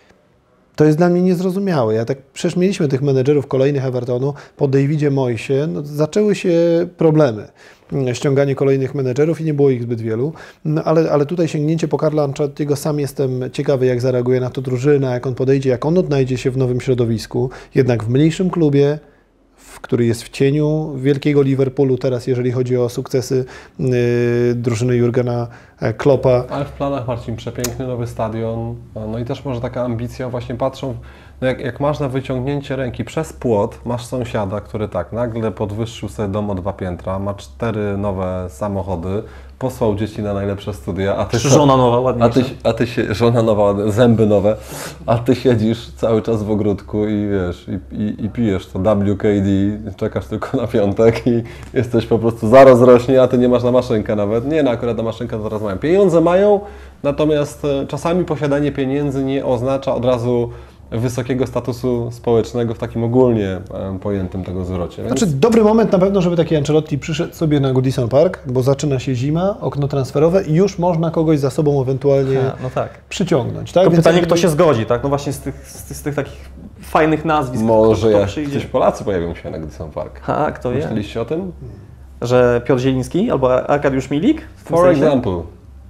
Speaker 2: to jest dla mnie niezrozumiałe. Ja tak, przecież mieliśmy tych menedżerów kolejnych Evertonu, po Davidzie Moyesie, no, zaczęły się problemy. Ściąganie kolejnych menedżerów i nie było ich zbyt wielu, no, ale, ale tutaj sięgnięcie po Carlo Ancelottiego, sam jestem ciekawy, jak zareaguje na to drużyna, jak on podejdzie, jak on odnajdzie się w nowym środowisku, jednak w mniejszym klubie, który jest w cieniu wielkiego Liverpoolu teraz, jeżeli chodzi o sukcesy yy, drużyny Jurgena Kloppa.
Speaker 1: Ale w planach, Marcin, przepiękny nowy stadion, no i też może taka ambicja, właśnie patrzą, no jak, jak masz na wyciągnięcie ręki przez płot, masz sąsiada, który tak nagle podwyższył sobie dom o dwa piętra, ma cztery nowe samochody, posłał dzieci na najlepsze studia, a ty...
Speaker 3: Żona nowa, ładniejsza.
Speaker 1: A ty, a ty się, żona nowa, zęby nowe, a ty siedzisz cały czas w ogródku i wiesz, i, i, i pijesz to W K D, czekasz tylko na piątek i jesteś po prostu zaraz rośnie, a ty nie masz na maszynkę nawet. Nie, no akurat na maszynkę to zaraz mają. Pieniądze mają, natomiast czasami posiadanie pieniędzy nie oznacza od razu wysokiego statusu społecznego w takim ogólnie pojętym tego zwrocie. Więc...
Speaker 2: Znaczy dobry moment na pewno, żeby taki Ancelotti przyszedł sobie na Goodison Park, bo zaczyna się zima, okno transferowe i już można kogoś za sobą ewentualnie
Speaker 3: Ha, no tak.
Speaker 2: przyciągnąć. Tak?
Speaker 3: To
Speaker 2: Więc
Speaker 3: pytanie,
Speaker 2: jakby...
Speaker 3: kto się zgodzi, tak? No właśnie z tych, z tych, z tych takich fajnych nazwisk.
Speaker 1: Może
Speaker 3: kto, kto
Speaker 1: jacyś Polacy pojawią się na Goodison Park.
Speaker 3: Ha, kto wie?
Speaker 1: Myśleliście o tym?
Speaker 3: Że Piotr Zieliński albo Arkadiusz Milik?
Speaker 1: For sensie? example.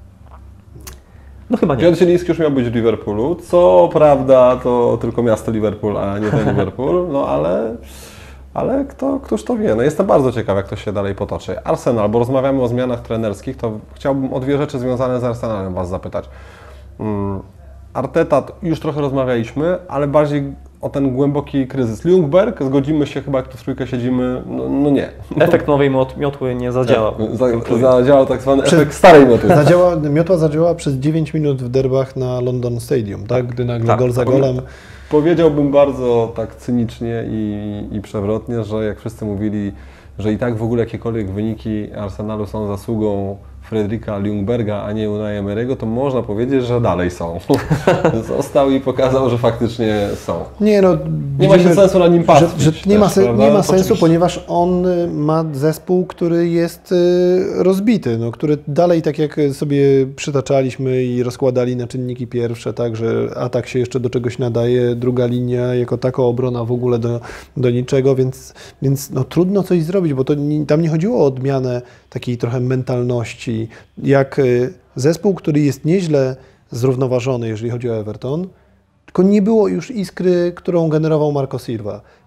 Speaker 3: No chyba nie.
Speaker 1: Piotr Zieliński już miał być w Liverpoolu, co prawda to tylko miasto Liverpool, a nie ten Liverpool, no ale, ale kto, któż to wie. No jestem bardzo ciekaw, jak to się dalej potoczy. Arsenal, bo rozmawiamy o zmianach trenerskich, to chciałbym o dwie rzeczy związane z Arsenalem Was zapytać. Hmm. Arteta, już trochę rozmawialiśmy, ale bardziej o ten głęboki kryzys. Ljungberg, zgodzimy się chyba, jak tu w trójkę siedzimy, no, no nie.
Speaker 3: Efekt nowej miotły nie zadziałał.
Speaker 1: Za, zadziałał tak zwany Przed, efekt starej miotły.
Speaker 2: Zadziała, miotła zadziałała przez dziewięć minut w derbach na London Stadium, tak? Gdy nagle
Speaker 3: tak,
Speaker 2: gol za
Speaker 3: tak,
Speaker 2: golem.
Speaker 1: Powiedziałbym bardzo tak cynicznie i, i przewrotnie, że jak wszyscy mówili, że i tak w ogóle jakiekolwiek wyniki Arsenalu są zasługą Fredrika Ljungberga, a nie Unai Emery'ego, to można powiedzieć, że dalej są. Został i pokazał, że faktycznie są.
Speaker 2: Nie, no,
Speaker 1: nie ma się sensu na nim patrzeć.
Speaker 2: Że, że nie,
Speaker 1: też,
Speaker 2: ma, se, nie ma sensu,
Speaker 1: Oczywiście.
Speaker 2: Ponieważ on ma zespół, który jest rozbity, no, który dalej, tak jak sobie przytaczaliśmy i rozkładali na czynniki pierwsze, tak, że atak się jeszcze do czegoś nadaje, druga linia jako taka, obrona w ogóle do, do niczego, więc, więc no, trudno coś zrobić, bo to nie, tam nie chodziło o odmianę takiej trochę mentalności, jak zespół, który jest nieźle zrównoważony, jeżeli chodzi o Everton, tylko nie było już iskry, którą generował Marco Silva.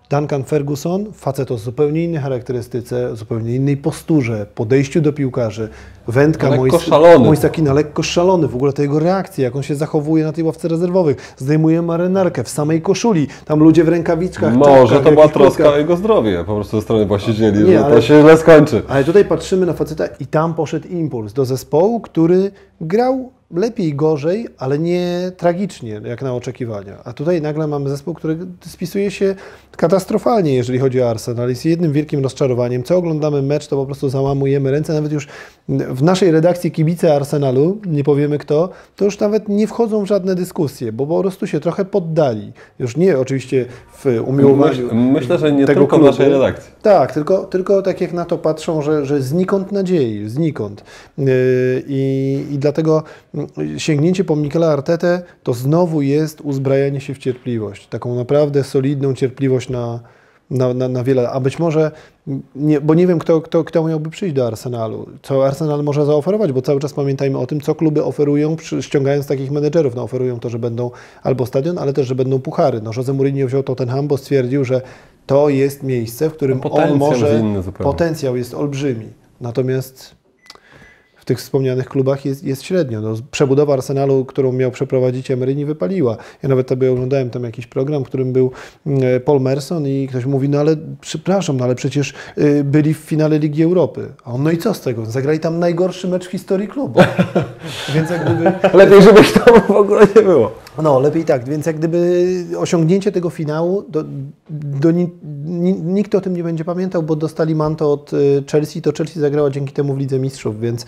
Speaker 2: Duncan Ferguson, facet o zupełnie innej charakterystyce, zupełnie innej posturze, podejściu do piłkarzy, wędka
Speaker 1: lekko
Speaker 2: Mois-
Speaker 1: szalony.
Speaker 2: Moisakina, lekko szalony, w ogóle te jego reakcje, jak on się zachowuje na tej ławce rezerwowych, zdejmuje marynarkę w samej koszuli, tam ludzie w rękawiczkach.
Speaker 1: Może
Speaker 2: czapkach,
Speaker 1: to była
Speaker 2: jakichś
Speaker 1: troska
Speaker 2: kurtkach.
Speaker 1: o jego zdrowie po prostu ze strony właścicieli,
Speaker 2: Nie,
Speaker 1: że
Speaker 2: ale-
Speaker 1: to się źle skończy.
Speaker 2: Ale tutaj patrzymy na faceta i tam poszedł impuls do zespołu, który grał lepiej, gorzej, ale nie tragicznie, jak na oczekiwania. A tutaj nagle mamy zespół, który spisuje się katastrofalnie, jeżeli chodzi o Arsenal. Jest jednym wielkim rozczarowaniem. Co oglądamy mecz, to po prostu załamujemy ręce. Nawet już w naszej redakcji kibice Arsenalu, nie powiemy kto, to już nawet nie wchodzą w żadne dyskusje, bo po prostu się trochę poddali. Już nie oczywiście w umiłowaniu
Speaker 1: Myśl, myślę, że nie
Speaker 2: tego
Speaker 1: tylko w
Speaker 2: klubu.
Speaker 1: naszej redakcji.
Speaker 2: Tak, tylko, tylko tak jak na to patrzą, że, że znikąd nadziei, znikąd. Yy, I, I dlatego sięgnięcie po Mikela Artetę to znowu jest uzbrajanie się w cierpliwość. Taką naprawdę solidną cierpliwość na, na, na, na wiele. A być może, nie, bo nie wiem kto, kto, kto miałby przyjść do Arsenalu, co Arsenal może zaoferować, bo cały czas pamiętajmy o tym, co kluby oferują, przy, ściągając takich menedżerów. No, oferują to, że będą albo stadion, ale też, że będą puchary. No, Jose Mourinho wziął Tottenham, bo stwierdził, że to jest miejsce, w którym
Speaker 1: No, potencjał
Speaker 2: on może...
Speaker 1: jest inny zupełnie.
Speaker 2: Potencjał jest olbrzymi. Natomiast w tych wspomnianych klubach jest, jest średnio. No, przebudowa Arsenalu, którą miał przeprowadzić Emery, nie wypaliła. Ja nawet sobie oglądałem tam jakiś program, w którym był e, Paul Merson i ktoś mówi, no ale przepraszam, no ale przecież y, byli w finale Ligi Europy. A on, no i co z tego? Zagrali tam najgorszy mecz w historii klubu. Więc jak gdyby...
Speaker 1: Lepiej, żebyś tam w ogóle nie było.
Speaker 2: No, lepiej tak. Więc jak gdyby osiągnięcie tego finału, do, do, ni, ni, nikt o tym nie będzie pamiętał, bo dostali manto od y, Chelsea, to Chelsea zagrała dzięki temu w Lidze Mistrzów, więc,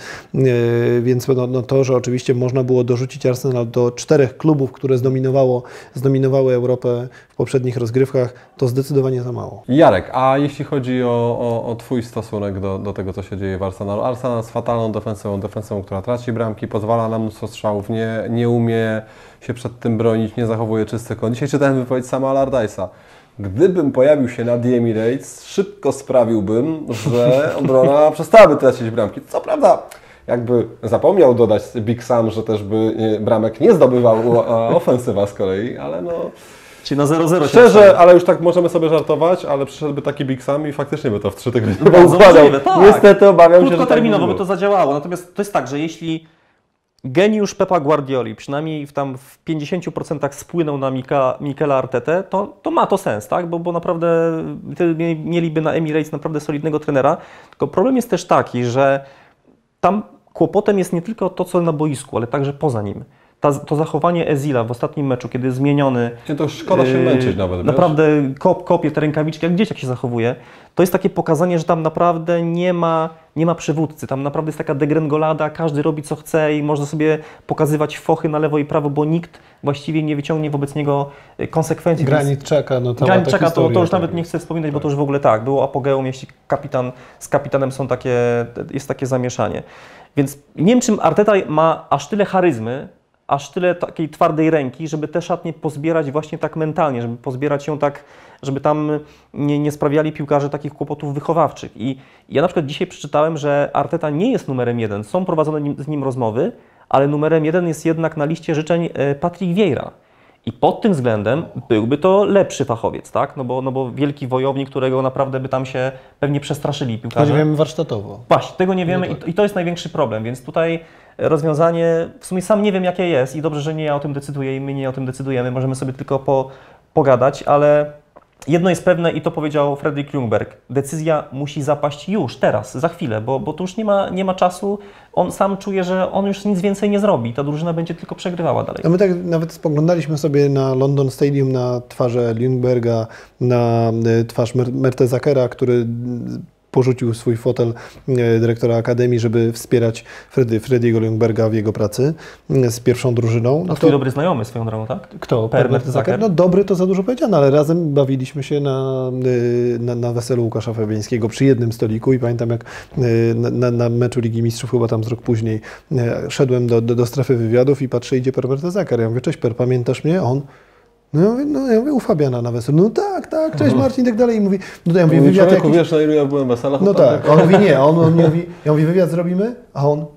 Speaker 2: y, więc no, no to, że oczywiście można było dorzucić Arsenal do czterech klubów, które zdominowało, zdominowały Europę w poprzednich rozgrywkach, to zdecydowanie za mało.
Speaker 1: Jarek, a jeśli chodzi o, o, o Twój stosunek do, do tego, co się dzieje w Arsenalu? Arsenal z fatalną defensywą, defensywą, która traci bramki, pozwala na mnóstwo strzałów, nie, nie umie się przed tym bronić, nie zachowuje czystych kąt. Dzisiaj czytałem wypowiedź sama Allardyce'a. Gdybym pojawił się na The Emirates, szybko sprawiłbym, że obrona przestałaby tracić bramki. Co prawda, jakby zapomniał dodać Big Sam, że też by bramek nie zdobywał ofensywa z kolei, ale no...
Speaker 3: Czyli na zero zero.
Speaker 1: Szczerze, ale już tak możemy sobie żartować, ale przyszedłby taki Big Sam i faktycznie by to w trzy tygodnie
Speaker 3: Bardzo
Speaker 1: układał.
Speaker 3: możliwe, tak.
Speaker 1: Niestety obawiam się, że tak
Speaker 3: Krótkoterminowo
Speaker 1: by
Speaker 3: by to zadziałało. Natomiast to jest tak, że jeśli geniusz Pepa Guardioli przynajmniej w, tam w pięćdziesięciu procentach spłynął na Mika, Mikela Artetę, to, to ma to sens, tak? Bo, bo naprawdę wtedy mieliby na Emirates naprawdę solidnego trenera. Tylko problem jest też taki, że tam kłopotem jest nie tylko to, co na boisku, ale także poza nim. Ta, to zachowanie Ezila w ostatnim meczu, kiedy jest zmieniony...
Speaker 1: Nie, to szkoda się męczyć nawet, wiesz?
Speaker 3: Naprawdę kop, kopie te rękawiczki, jak dzieciak się zachowuje. To jest takie pokazanie, że tam naprawdę nie ma, nie ma przywódcy. Tam naprawdę jest taka degrengolada, każdy robi co chce i można sobie pokazywać fochy na lewo i prawo, bo nikt właściwie nie wyciągnie wobec niego konsekwencji.
Speaker 2: Granit czeka, no cała
Speaker 3: Granit
Speaker 2: ta
Speaker 3: czeka, to,
Speaker 2: historia,
Speaker 3: to już
Speaker 2: tak
Speaker 3: nawet nie
Speaker 2: jest.
Speaker 3: chcę wspominać, bo to już w ogóle tak, było apogeum, jeśli kapitan z kapitanem są takie, jest takie zamieszanie. Więc nie wiem, czym Arteta ma aż tyle charyzmy, aż tyle takiej twardej ręki, żeby te szatnie pozbierać właśnie tak mentalnie, żeby pozbierać ją tak, żeby tam nie, nie sprawiali piłkarze takich kłopotów wychowawczych. I ja na przykład dzisiaj przeczytałem, że Arteta nie jest numerem jeden. Są prowadzone nim, z nim rozmowy, ale numerem jeden jest jednak na liście życzeń Patrick Vieira. I pod tym względem byłby to lepszy fachowiec, tak? No bo, no bo wielki wojownik, którego naprawdę by tam się pewnie przestraszyli
Speaker 2: To
Speaker 3: piłkarze.
Speaker 2: nie wiemy warsztatowo.
Speaker 3: Właśnie, tego nie wiemy
Speaker 2: No tak.
Speaker 3: i, to, i to jest największy problem, więc tutaj rozwiązanie, w sumie sam nie wiem jakie jest i dobrze, że nie ja o tym decyduję i my nie o tym decydujemy, możemy sobie tylko po, pogadać, ale jedno jest pewne i to powiedział Fredrik Ljungberg, decyzja musi zapaść już, teraz, za chwilę, bo, bo tu już nie ma, nie ma czasu, on sam czuje, że on już nic więcej nie zrobi, ta drużyna będzie tylko przegrywała dalej.
Speaker 2: A my tak nawet spoglądaliśmy sobie na London Stadium, na twarze Ljungberga, na y, twarz Mer- Mertezakera, który porzucił swój fotel y, dyrektora Akademii, żeby wspierać Fredy, Frediego Ljungberga w jego pracy y, z pierwszą drużyną.
Speaker 3: No twój dobry znajomy swoją drogą, tak?
Speaker 2: Kto?
Speaker 3: Per
Speaker 2: Per Mertesacker?
Speaker 3: Mertesacker?
Speaker 2: No dobry to za dużo powiedziane, ale razem bawiliśmy się na, y, na, na weselu Łukasza Fabiańskiego przy jednym stoliku i pamiętam jak y, na, na, na meczu Ligi Mistrzów, chyba tam z rok później, y, szedłem do, do, do strefy wywiadów i patrzę, idzie Per Mertesacker. Ja mówię, cześć Per, pamiętasz mnie? A on, no ja mówię, no, ja mówię u Fabiana na weselu. No tak, tak, cześć Marcin i tak dalej. I mówi, no to ja mówię,
Speaker 1: Mówi,
Speaker 2: wywiad
Speaker 1: człowieku,
Speaker 2: jakiś...
Speaker 1: wiesz, na ilu ja byłem weselach?
Speaker 2: No tak, a on mówi nie, a on, on nie mówi, ja mówię, wywiad zrobimy? A on,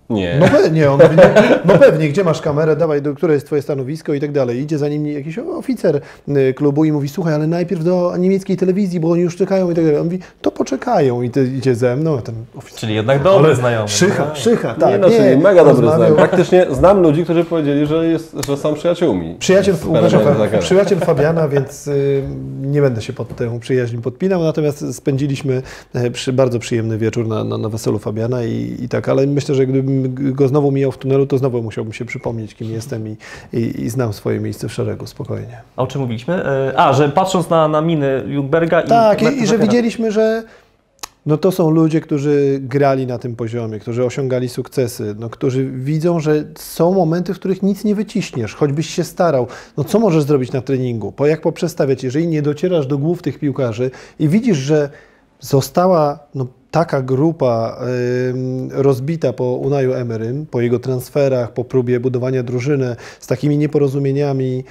Speaker 1: Nie.
Speaker 2: No, pe- nie, on mówi, no, no pewnie, gdzie masz kamerę, dawaj, do, które jest twoje stanowisko i tak dalej. Idzie za nim jakiś oficer y, klubu i mówi, słuchaj, ale najpierw do niemieckiej telewizji, bo oni już czekają i tak dalej. On mówi, to poczekają i ty idzie ze mną, a ten oficer...
Speaker 4: Czyli jednak dobry znajomy.
Speaker 2: Szycha,
Speaker 4: no.
Speaker 2: szycha, tak.
Speaker 1: nie, no, czyli mega dobry
Speaker 2: rozmawiał.
Speaker 1: znajomy. Praktycznie znam ludzi, którzy powiedzieli, że, jest, że są przyjaciółmi.
Speaker 2: Przyjaciel,
Speaker 1: Z
Speaker 2: Łukasza,
Speaker 1: Perem
Speaker 2: Fa-
Speaker 1: Zakerem.
Speaker 2: przyjaciel Fabiana, więc y, nie będę się pod tę przyjaźń podpinał, natomiast spędziliśmy e, przy, bardzo przyjemny wieczór na, na, na weselu Fabiana i, i tak, ale myślę, że gdybym go znowu mijał w tunelu, to znowu musiałbym się przypomnieć, kim jestem i, i, i znam swoje miejsce w szeregu, spokojnie.
Speaker 3: A o czym mówiliśmy? E, A, że patrząc na, na miny Ljungberga i...
Speaker 2: Tak, i, i że
Speaker 3: Mertensakera.
Speaker 2: widzieliśmy, że no to są ludzie, którzy grali na tym poziomie, którzy osiągali sukcesy, no, którzy widzą, że są momenty, w których nic nie wyciśniesz, choćbyś się starał. No co możesz zrobić na treningu? Po, jak poprzestawiać? Jeżeli nie docierasz do głów tych piłkarzy i widzisz, że została no, taka grupa y, rozbita po Unaju Emerym, po jego transferach, po próbie budowania drużyny z takimi nieporozumieniami,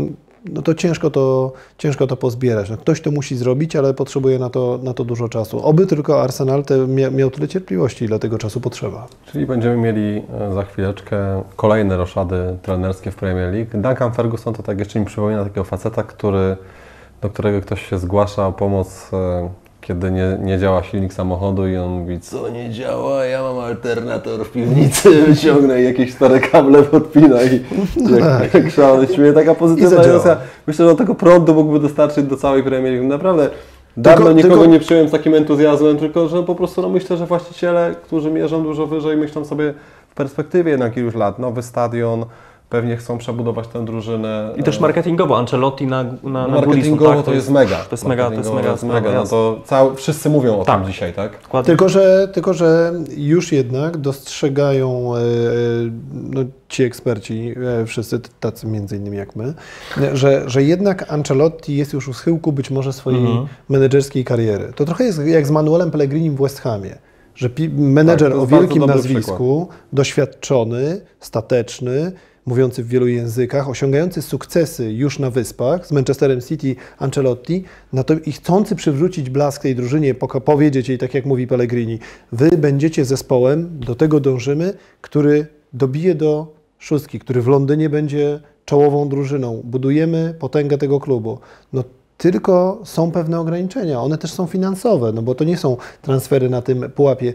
Speaker 2: no to ciężko to, ciężko to pozbierać. No, ktoś to musi zrobić, ale potrzebuje na to, na to dużo czasu. Oby tylko Arsenal te, mia, miał tyle cierpliwości, ile tego czasu potrzeba.
Speaker 1: Czyli będziemy mieli e, za chwileczkę kolejne roszady trenerskie w Premier League. Duncan Ferguson to tak jeszcze mi przypomina takiego faceta, który, do którego ktoś się zgłasza o pomoc, e, kiedy nie, nie działa silnik samochodu i on mówi, co nie działa, ja mam alternator w piwnicy, wyciągnę i jakieś stare kable podpina i jak, jak szalony śmieje. Taka pozytywna
Speaker 2: zadziała.
Speaker 1: emocja. Myślę, że tego prądu mógłby dostarczyć do całej Premier League. Naprawdę dawno
Speaker 2: Tylko-
Speaker 1: nikogo
Speaker 2: tylko-
Speaker 1: nie przyjąłem z takim entuzjazmem, tylko że po prostu no, myślę, że właściciele, którzy mierzą dużo wyżej, myślą sobie w perspektywie jednak iluś lat, nowy stadion, pewnie chcą przebudować tę drużynę.
Speaker 3: I też marketingowo, Ancelotti na, na,
Speaker 1: No,
Speaker 3: na
Speaker 1: marketingowo
Speaker 3: Gulisą, tak?
Speaker 1: to jest mega.
Speaker 3: To jest mega, to jest mega,
Speaker 1: Marketingowo mega. No to cały, wszyscy mówią o
Speaker 3: Tak.
Speaker 1: tym dzisiaj, tak?
Speaker 3: Dokładnie.
Speaker 2: Tylko że, tylko, że już jednak dostrzegają e, no, ci eksperci, e, wszyscy tacy między innymi jak my, że, że jednak Ancelotti jest już u schyłku być może swojej
Speaker 3: Mhm.
Speaker 2: menedżerskiej kariery. To trochę jest jak z Manuelem Pellegrinim w West Hamie, że pi- menedżer
Speaker 1: Tak, to
Speaker 2: o
Speaker 1: jest bardzo
Speaker 2: wielkim
Speaker 1: dobry
Speaker 2: nazwisku, doświadczony, stateczny, mówiący w wielu językach, osiągający sukcesy już na Wyspach z Manchesterem City Ancelotti, no to i chcący przywrócić blask tej drużynie, poka- powiedzieć jej, tak jak mówi Pellegrini, wy będziecie zespołem, do tego dążymy, który dobije do szóstki, który w Londynie będzie czołową drużyną. Budujemy potęgę tego klubu. No tylko są pewne ograniczenia. One też są finansowe, no bo to nie są transfery na tym pułapie.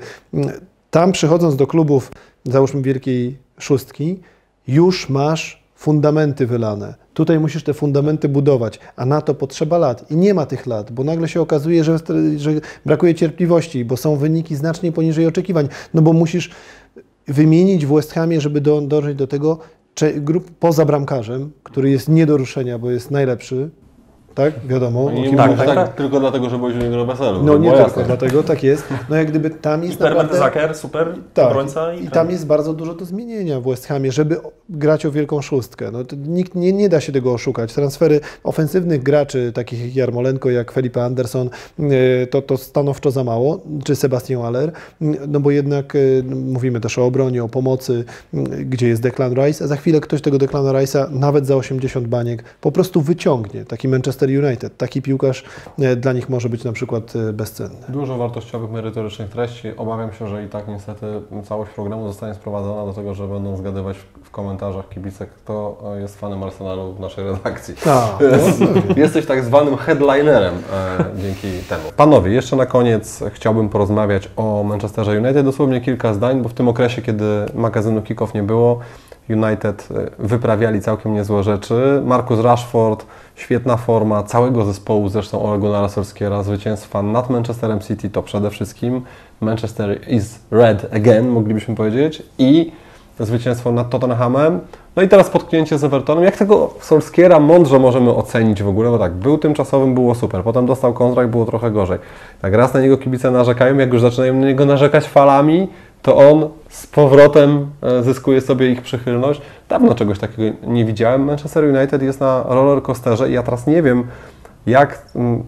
Speaker 2: Tam przychodząc do klubów, załóżmy wielkiej szóstki, już masz fundamenty wylane. Tutaj musisz te fundamenty budować, a na to potrzeba lat. I nie ma tych lat, bo nagle się okazuje, że, że brakuje cierpliwości, bo są wyniki znacznie poniżej oczekiwań. No bo musisz wymienić w West Hamie, żeby do, dążyć do tego, cze- grup poza bramkarzem, który jest nie do ruszenia, bo jest najlepszy, tak? Wiadomo. o
Speaker 1: I nie
Speaker 2: kim
Speaker 1: tak,
Speaker 2: mowa.
Speaker 1: tak, tak, tylko dlatego, że byłeś u niego na weselu.
Speaker 2: No
Speaker 1: to
Speaker 2: nie
Speaker 1: było
Speaker 2: tylko
Speaker 1: jasne.
Speaker 2: dlatego, tak jest. No jak gdyby tam
Speaker 3: I
Speaker 2: jest
Speaker 3: Per
Speaker 2: naprawdę...
Speaker 3: Mertesacker, super
Speaker 2: Tak,
Speaker 3: obrońca.
Speaker 2: i tam jest bardzo dużo do zmienienia w West Hamie, żeby grać o wielką szóstkę. No, to nikt nie, nie da się tego oszukać. Transfery ofensywnych graczy, takich jak Jarmolenko, jak Felipe Anderson, yy, to, to stanowczo za mało, czy Sebastian Haller, yy, no bo jednak yy, mówimy też o obronie, o pomocy, yy, gdzie jest Declan Rice, a za chwilę ktoś tego Declana Rice'a nawet za osiemdziesiąt baniek po prostu wyciągnie. Taki Manchester United, taki piłkarz yy, dla nich może być na przykład yy, bezcenny.
Speaker 1: Dużo wartościowych, merytorycznych treści. Obawiam się, że i tak niestety całość programu zostanie sprowadzona do tego, że będą zgadywać w, w komentarzach kibice, kto jest fanem Arsenalu w naszej redakcji.
Speaker 2: A,
Speaker 1: Jesteś tak zwanym headlinerem e, dzięki temu. Panowie, jeszcze na koniec chciałbym porozmawiać o Manchesterze United. Dosłownie kilka zdań, bo w tym okresie, kiedy magazynu Kickoff nie było, United wyprawiali całkiem niezłe rzeczy. Marcus Rashford, świetna forma całego zespołu, zresztą Ole Gunnara Solskjaera, zwycięstwa nad Manchesterem City to przede wszystkim Manchester is red again, moglibyśmy powiedzieć, i zwycięstwo nad Tottenhamem. No i teraz potknięcie z Evertonem. Jak tego Solskjaera mądrze możemy ocenić w ogóle? Bo tak, był tymczasowym, było super, potem dostał kontrakt, było trochę gorzej. Tak, raz na niego kibice narzekają, jak już zaczynają na niego narzekać falami, to on z powrotem zyskuje sobie ich przychylność. Dawno czegoś takiego nie widziałem. Manchester United jest na rollercoasterze i ja teraz nie wiem, jak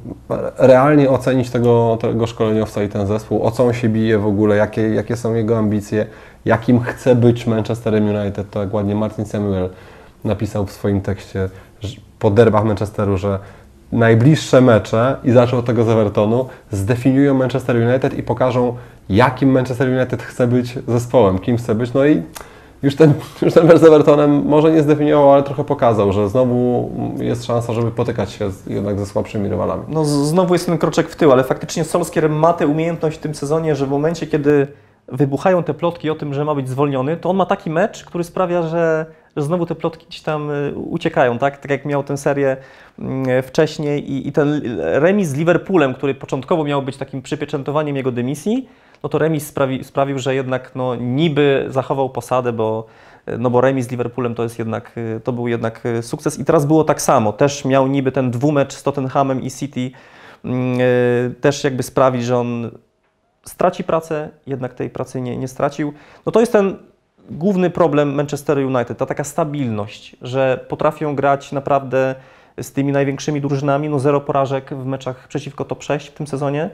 Speaker 1: realnie ocenić tego, tego szkoleniowca i ten zespół, o co on się bije w ogóle, jakie, jakie są jego ambicje, jakim chce być Manchesterem United. To jak ładnie Martin Samuel napisał w swoim tekście po derbach Manchesteru, że najbliższe mecze i zaczął od tego z Evertonu, zdefiniują Manchester United i pokażą, jakim Manchester United chce być zespołem, kim chce być. No i już ten, już ten mecz z Evertonem może nie zdefiniował, ale trochę pokazał, że znowu jest szansa, żeby potykać się z, jednak ze słabszymi rywalami.
Speaker 3: No znowu jest ten kroczek w tył, ale faktycznie Solskjaer ma tę umiejętność w tym sezonie, że w momencie, kiedy wybuchają te plotki o tym, że ma być zwolniony, to on ma taki mecz, który sprawia, że, że znowu te plotki gdzieś tam uciekają, tak? Tak jak miał tę serię wcześniej i, i ten remis z Liverpoolem, który początkowo miał być takim przypieczętowaniem jego dymisji, no to remis sprawi, sprawił, że jednak no, niby zachował posadę, bo, no bo remis z Liverpoolem to jest jednak, to był jednak sukces i teraz było tak samo. Też miał niby ten dwumecz z Tottenhamem i City yy, też jakby sprawić, że on straci pracę, jednak tej pracy nie, nie stracił. No to jest ten główny problem Manchester United, ta taka stabilność, że potrafią grać naprawdę z tymi największymi drużynami, no zero porażek w meczach przeciwko top sześć w tym sezonie,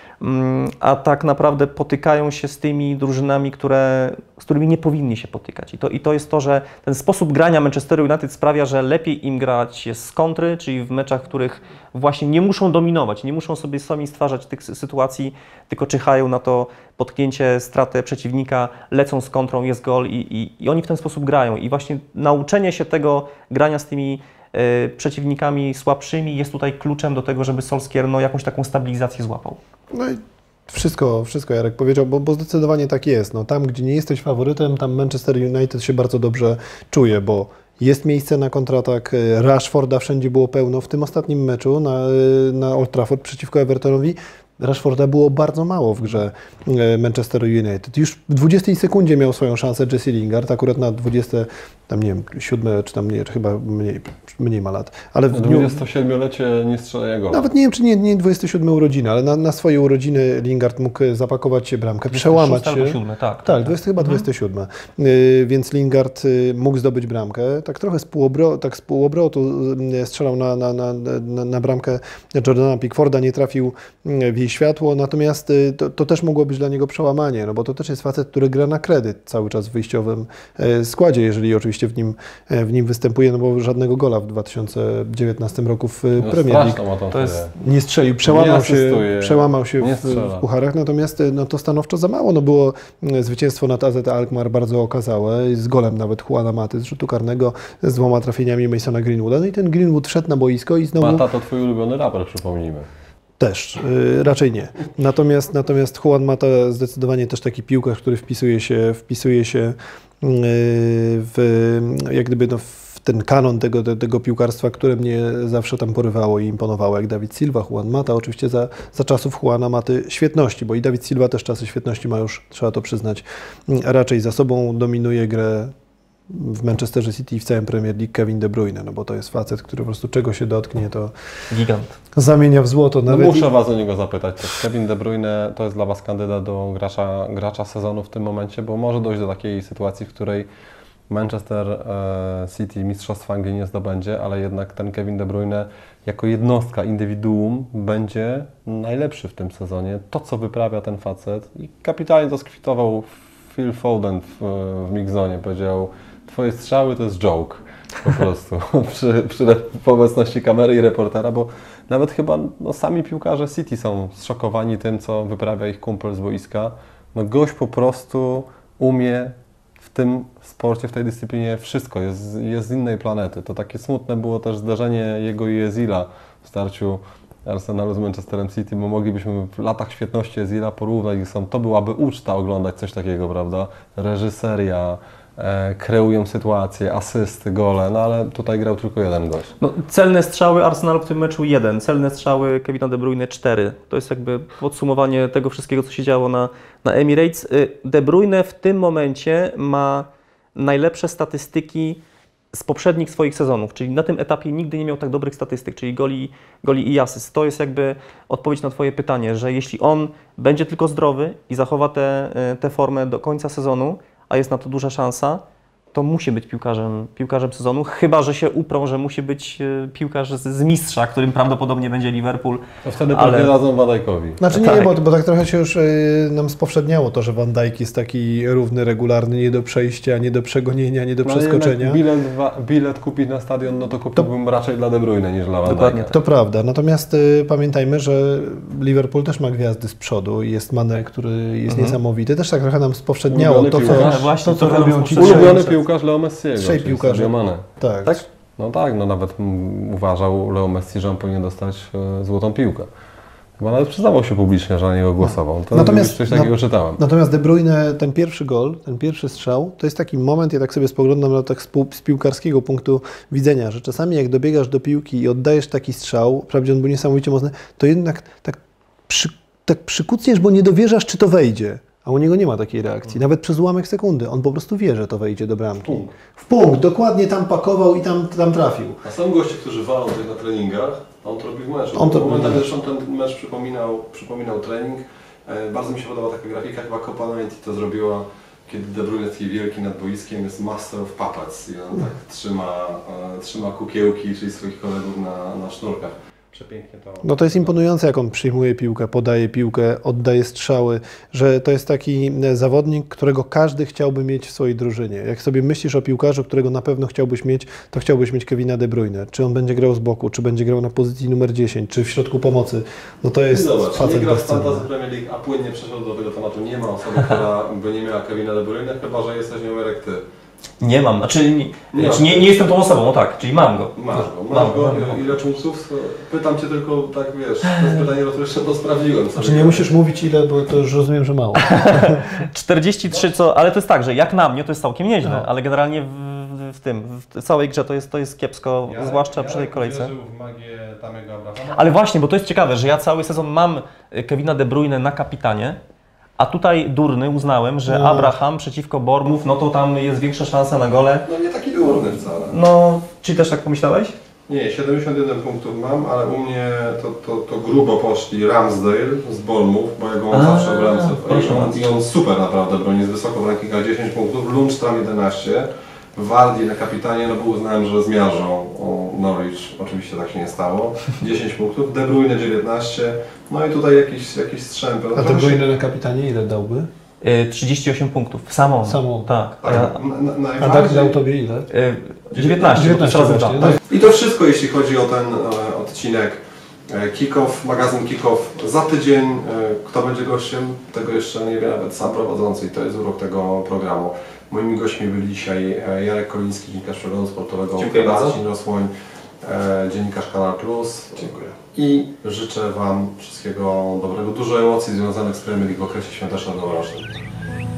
Speaker 3: a tak naprawdę potykają się z tymi drużynami, które, z którymi nie powinni się potykać. I to, I to jest to, że ten sposób grania Manchester United sprawia, że lepiej im grać jest z kontry, czyli w meczach, w których właśnie nie muszą dominować, nie muszą sobie sami stwarzać tych sytuacji, tylko czyhają na to potknięcie, stratę przeciwnika, lecą z kontrą, jest gol i, i, i oni w ten sposób grają. I właśnie nauczenie się tego grania z tymi y, przeciwnikami słabszymi jest tutaj kluczem do tego, żeby Solskjaer no, jakąś taką stabilizację złapał.
Speaker 2: No i wszystko, wszystko Jarek powiedział, bo, bo zdecydowanie tak jest. No, tam, gdzie nie jesteś faworytem, tam Manchester United się bardzo dobrze czuje, bo jest miejsce na kontratak. Rashforda wszędzie było pełno. W tym ostatnim meczu na, na Old Trafford przeciwko Evertonowi Rashforda było bardzo mało w grze Manchester United. Już w dwudziestej sekundzie miał swoją szansę Jesse Lingard, akurat na dwudzieste, tam nie wiem, siódme, czy tam nie, czy chyba mniej, mniej ma lat. Ale w dniu
Speaker 1: dwudziestosiedmiolecie nie strzela gola.
Speaker 2: Nawet nie wiem, czy nie, nie dwudzieste siódme urodziny, ale na, na swoje urodziny Lingard mógł zapakować się bramkę, przełamać się.
Speaker 3: siódme, tak.
Speaker 2: Tak, dwudzieste, chyba dwudzieste siódme. Yy, więc Lingard yy, mógł zdobyć bramkę. Tak trochę z półobro, tak z półobrotu yy, strzelał na, na, na, na, na bramkę Jordana Pickforda, nie trafił w jej światło, natomiast yy, to, to też mogło być dla niego przełamanie, no bo to też jest facet, który gra na kredyt cały czas w wyjściowym yy, składzie, jeżeli oczywiście w nim, yy, w nim występuje, no bo żadnego gola w dwa tysiące dziewiętnastym roku w yy,
Speaker 1: No
Speaker 2: Premier League
Speaker 1: to,
Speaker 3: to jest
Speaker 2: nie strzelił, przełamał
Speaker 1: nie
Speaker 2: się, przełamał się w, w pucharach, natomiast no, to stanowczo za mało. No, było zwycięstwo nad A Z Alkmaar bardzo okazałe, z golem nawet Juana Maty z rzutu karnego, z dwoma trafieniami Masona Greenwooda. No i ten Greenwood wszedł na boisko i znowu...
Speaker 1: Mata to twój ulubiony raper, przypomnijmy.
Speaker 2: Też, yy, raczej nie. Natomiast, natomiast Juan Mata zdecydowanie też taki piłkarz, który wpisuje się, wpisuje się yy, w, jak gdyby no, w ten kanon tego, tego piłkarstwa, które mnie zawsze tam porywało i imponowało, jak David Silva, Juan Mata, oczywiście za, za czasów Juana Maty świetności, bo i David Silva też czasy świetności ma już, trzeba to przyznać, raczej za sobą. Dominuje grę w Manchesterze City i w całym Premier League Kevin De Bruyne, no bo to jest facet, który po prostu czego się dotknie, to
Speaker 3: gigant.
Speaker 2: Zamienia w złoto.
Speaker 1: No
Speaker 2: Nawet
Speaker 1: muszę Was o niego zapytać. Kevin De Bruyne to jest dla Was kandydat do gracza, gracza sezonu w tym momencie, bo może dojść do takiej sytuacji, w której Manchester City mistrzostwa Anglii nie zdobędzie, ale jednak ten Kevin De Bruyne jako jednostka, indywiduum będzie najlepszy w tym sezonie. To, co wyprawia ten facet i kapitalnie to skwitował Phil Foden w, w Mixzonie, powiedział: twoje strzały to jest joke po prostu przy, przy w obecności kamery i reportera, bo nawet chyba no, sami piłkarze City są zszokowani tym, co wyprawia ich kumpel z boiska. No gość po prostu umie w tym sporcie, w tej dyscyplinie wszystko, jest, jest z innej planety. To takie smutne było też zdarzenie jego i Ezila w starciu Arsenalu z Manchesterem City, bo moglibyśmy w latach świetności Ezila porównać, i są, to byłaby uczta oglądać coś takiego, prawda? Reżyseria, e, kreują sytuacje, asysty, gole, no ale tutaj grał tylko jeden gość.
Speaker 3: No, celne strzały Arsenalu w tym meczu jeden, celne strzały Kevina De Bruyne cztery. To jest jakby podsumowanie tego wszystkiego, co się działo na, na Emirates. De Bruyne w tym momencie ma najlepsze statystyki z poprzednich swoich sezonów, czyli na tym etapie nigdy nie miał tak dobrych statystyk, czyli goli, goli i asyst. To jest jakby odpowiedź na Twoje pytanie, że jeśli on będzie tylko zdrowy i zachowa tę formę do końca sezonu, a jest na to duża szansa, to musi być piłkarzem, piłkarzem sezonu, chyba że się uprą, że musi być e, piłkarz z, z mistrza, którym prawdopodobnie będzie Liverpool.
Speaker 1: To wtedy
Speaker 3: ale-
Speaker 1: pewnie dadzą Van Dijkowi.
Speaker 2: Znaczy nie,
Speaker 3: Tak.
Speaker 2: Bo, bo tak trochę się już y, nam spowszedniało to, że Van Dijk jest taki równy, regularny, nie do przejścia, nie do przegonienia, nie do
Speaker 1: No, ale jednak
Speaker 2: przeskoczenia.
Speaker 1: bilet, wa- bilet kupić na stadion, no to kupiłbym raczej dla De Bruyne niż dla Van
Speaker 3: Dokładnie
Speaker 1: Dijka.
Speaker 2: To prawda, natomiast y, pamiętajmy, że Liverpool też ma gwiazdy z przodu i jest Mane, który jest niesamowity. Też tak trochę nam spowszedniało
Speaker 1: Ulubiony
Speaker 2: to, co,
Speaker 1: piłkarz.
Speaker 3: Ale właśnie,
Speaker 2: to, co
Speaker 3: trochę
Speaker 2: robią
Speaker 3: nam
Speaker 2: ci
Speaker 3: spowszedniało.
Speaker 2: trzej.
Speaker 1: Ulubiony piłkarz Leo Messiego,
Speaker 2: Trzej
Speaker 1: czyli
Speaker 2: piłkarze.
Speaker 1: Sadio Mane.
Speaker 2: Tak.
Speaker 3: Tak?
Speaker 1: No tak, no nawet mm, uważał Leo Messi, że on powinien dostać e, złotą piłkę. Chyba nawet przyznawał się publicznie, że na niego głosował. To
Speaker 2: Natomiast-
Speaker 1: coś takiego
Speaker 2: no-
Speaker 1: czytałem.
Speaker 2: Natomiast De Bruyne, ten pierwszy gol, ten pierwszy strzał, to jest taki moment, ja tak sobie spoglądam na tak z, pół- z piłkarskiego punktu widzenia, że czasami jak dobiegasz do piłki i oddajesz taki strzał, wprawdzie on był niesamowicie mocny, to jednak tak, przy, tak przykucniesz, bo nie dowierzasz, czy to wejdzie. A u niego nie ma takiej reakcji, nawet przez ułamek sekundy. On po prostu wie, że to wejdzie do bramki.
Speaker 1: Punkt.
Speaker 2: W punkt, dokładnie tam pakował i tam, tam trafił.
Speaker 1: A są goście, którzy walą tutaj na treningach, a on to robi w meczu.
Speaker 2: On to robi.
Speaker 1: Momentami zresztą ten mecz przypominał, przypominał trening. E, bardzo mi się podoba taka grafika, chyba Copa dziewięćdziesiąt to zrobiła, kiedy De Bruyne taki wielki nad boiskiem jest Master of Puppets i on tak trzyma, e, trzyma kukiełki, czyli swoich kolegów na, na sznurkach. Przepięknie to.
Speaker 2: No to jest imponujące, jak on przyjmuje piłkę, podaje piłkę, oddaje strzały, że to jest taki e, zawodnik, którego każdy chciałby mieć w swojej drużynie. Jak sobie myślisz o piłkarzu, którego na pewno chciałbyś mieć, to chciałbyś mieć Kevina De Bruyne. Czy on będzie grał z boku, czy będzie grał na pozycji numer dziesięć, czy w środku pomocy. No to jest
Speaker 1: Zobacz, nie
Speaker 2: facet
Speaker 1: gra w
Speaker 2: bezcenny.
Speaker 1: Fantasy Premier League, a płynnie przeszedł do tego tematu. Nie ma osoby, która by nie miała Kevina De Bruyne, chyba że jesteś numerek ty.
Speaker 3: Nie mam, znaczy nie,
Speaker 1: Nie
Speaker 3: znaczy nie, nie jestem tą osobą, no tak, czyli mam go.
Speaker 1: Masz go,
Speaker 3: Mam
Speaker 1: masz go.
Speaker 3: mam
Speaker 1: Ile punktów? Pytam Cię tylko, tak wiesz, to jest pytanie retoryczne, bo sprawdziłem sobie.
Speaker 2: Znaczy nie musisz mówić ile, bo to już rozumiem, że mało.
Speaker 3: czterdzieści trzy, co, ale to jest tak, że jak na mnie to jest całkiem nieźle,
Speaker 2: No.
Speaker 3: ale generalnie w, w tym, w całej grze to jest, to jest kiepsko, zwłaszcza przy tej kolejce.
Speaker 1: w magię Tamiego Abrahama.
Speaker 3: Ale właśnie, bo to jest ciekawe, że ja cały sezon mam Kevina De Bruyne na kapitanie, a tutaj durny uznałem, że
Speaker 2: No.
Speaker 3: Abraham przeciwko Bournemouth, no to tam jest większa szansa na gole.
Speaker 1: No nie taki durny wcale.
Speaker 3: No, czy też tak pomyślałeś?
Speaker 1: Nie, siedemdziesiąt jeden punktów mam, ale u mnie to, to, to grubo poszli Ramsdale z Bournemouth, bo ja go mam
Speaker 3: A,
Speaker 1: zawsze w bramce.
Speaker 3: proszę
Speaker 1: I on-
Speaker 3: bardzo.
Speaker 1: I on super naprawdę broni, jest wysoko w rankingach, dziesięć punktów, Lundstram jedenaście, Wardy na kapitanie, no bo uznałem, że zmiażdżą o Norwich, oczywiście tak się nie stało, dziesięć punktów, De Bruyne dziewiętnaście, no i tutaj jakiś, jakiś strzępy. No
Speaker 2: A De
Speaker 1: trochę się-
Speaker 2: Bruyne na kapitanie ile dałby?
Speaker 3: Y, trzydzieści osiem punktów, samą.
Speaker 2: Samą.
Speaker 3: Tak. A
Speaker 1: Tak,
Speaker 3: ja,
Speaker 1: na- na-
Speaker 2: A tak
Speaker 1: najbardziej-
Speaker 2: dał tobie ile?
Speaker 3: y, dziewiętnaście,
Speaker 2: dziewiętnaście
Speaker 3: razy
Speaker 2: właśnie,
Speaker 3: dwa.
Speaker 2: no.
Speaker 3: Tak.
Speaker 1: I to wszystko, jeśli chodzi o ten e, odcinek e, Kick-Off, magazyn Kick-Off za tydzień. E, kto będzie gościem? Tego jeszcze nie wie nawet sam prowadzący i to jest urok tego programu. Moimi gośćmi byli dzisiaj e, Jarek Koliński, dziennikarz przeglądu sportowego,
Speaker 3: Dziękuję bardzo.
Speaker 1: Marcin Rosłoń, e, dziennikarz Kanal Plus.
Speaker 2: Dziękuję.
Speaker 1: I życzę Wam wszystkiego dobrego, dużo emocji związanych z Premier League w okresie świąteczno-noworocznym.